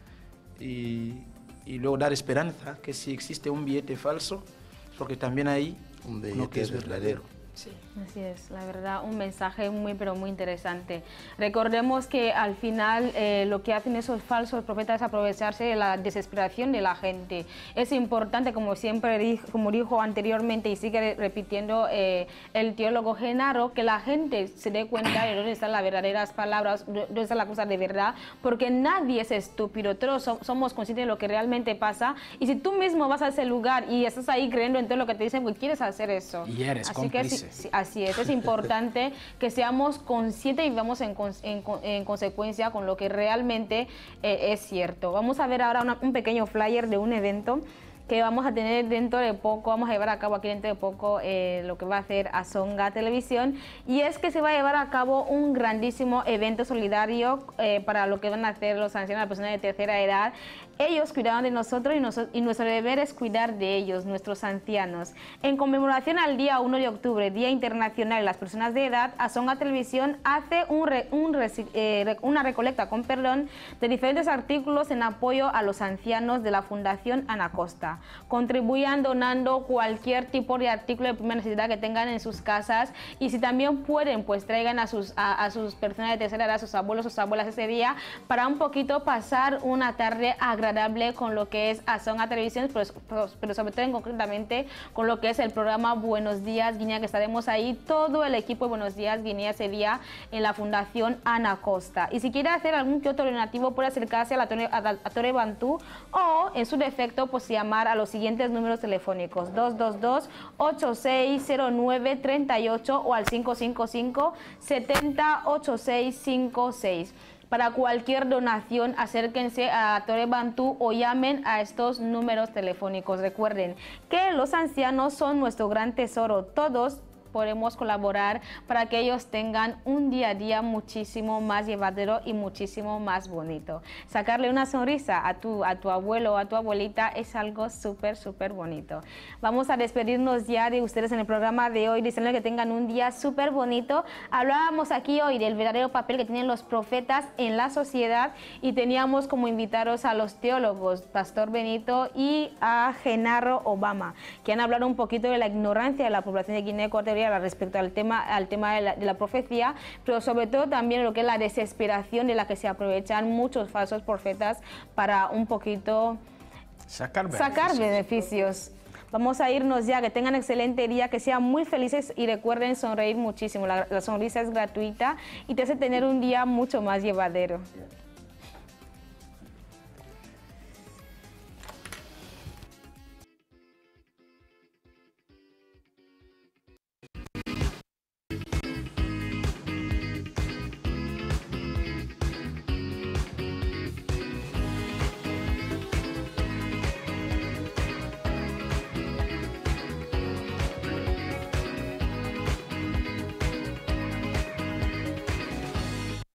Y, y luego dar esperanza que si existe un billete falso, porque también hay un billete uno que es verdadero. Sí, así es, la verdad, un mensaje muy, pero muy interesante. Recordemos que al final eh, lo que hacen esos falsos profetas es aprovecharse de la desesperación de la gente. Es importante, como siempre dijo, como dijo anteriormente y sigue repitiendo eh, el teólogo Genaro, que la gente se dé cuenta de dónde están las verdaderas palabras, dónde están las cosas de verdad, porque nadie es estúpido, todos so, somos conscientes de lo que realmente pasa. Y si tú mismo vas a ese lugar y estás ahí creyendo en todo lo que te dicen, pues quieres hacer eso. Y eres Así cómplice. Que, Sí, así es, es importante que seamos conscientes y vivamos en, en, en consecuencia con lo que realmente eh, es cierto. Vamos a ver ahora una, un pequeño flyer de un evento que vamos a tener dentro de poco, vamos a llevar a cabo aquí dentro de poco eh, lo que va a hacer Azonga Televisión, y es que se va a llevar a cabo un grandísimo evento solidario eh, para lo que van a hacer los ancianos, las personas de tercera edad. Ellos cuidaban de nosotros y, nosotros y nuestro deber es cuidar de ellos, nuestros ancianos. En conmemoración al día uno de octubre, Día Internacional de las Personas de Edad, Azonga Televisión hace un re, un eh, una recolecta con perdón, de diferentes artículos en apoyo a los ancianos de la Fundación Ana Costa. Guinea. Contribuyan donando cualquier tipo de artículo de primera necesidad que tengan en sus casas, y si también pueden, pues traigan a sus, a, a sus personas de tercera edad, a sus abuelos, sus abuelas ese día, para un poquito pasar una tarde agradable con lo que es Azón a Televisión, pero, pero, pero sobre todo en concretamente con lo que es el programa Buenos Días Guinea, que estaremos ahí todo el equipo de Buenos Días Guinea ese día en la Fundación Ana Costa. Y si quiere hacer algún que otro donativo, puede acercarse a la Torre, a, a Torre Bantú, o en su defecto pues llamar a los siguientes números telefónicos: dos dos dos, ocho seis cero nueve, tres ocho o al cinco cinco cinco, siete cero, ocho seis cinco seis. Para cualquier donación, acérquense a Torre Bantú o llamen a estos números telefónicos. Recuerden que los ancianos son nuestro gran tesoro. Todos podemos colaborar para que ellos tengan un día a día muchísimo más llevadero y muchísimo más bonito. Sacarle una sonrisa a tu, a tu abuelo o a tu abuelita es algo súper, súper bonito. Vamos a despedirnos ya de ustedes en el programa de hoy, diciendo que tengan un día súper bonito. Hablábamos aquí hoy del verdadero papel que tienen los profetas en la sociedad, y teníamos como invitados a los teólogos Pastor Benito y a Genaro Obama, que han hablado un poquito de la ignorancia de la población de Guinea Ecuatorial respecto al tema, al tema de la, de la profecía, pero sobre todo también lo que es la desesperación de la que se aprovechan muchos falsos profetas para un poquito sacar beneficios. Sacar beneficios. Vamos a irnos ya, que tengan excelente día, que sean muy felices y recuerden sonreír muchísimo. La, la sonrisa es gratuita y te hace tener un día mucho más llevadero.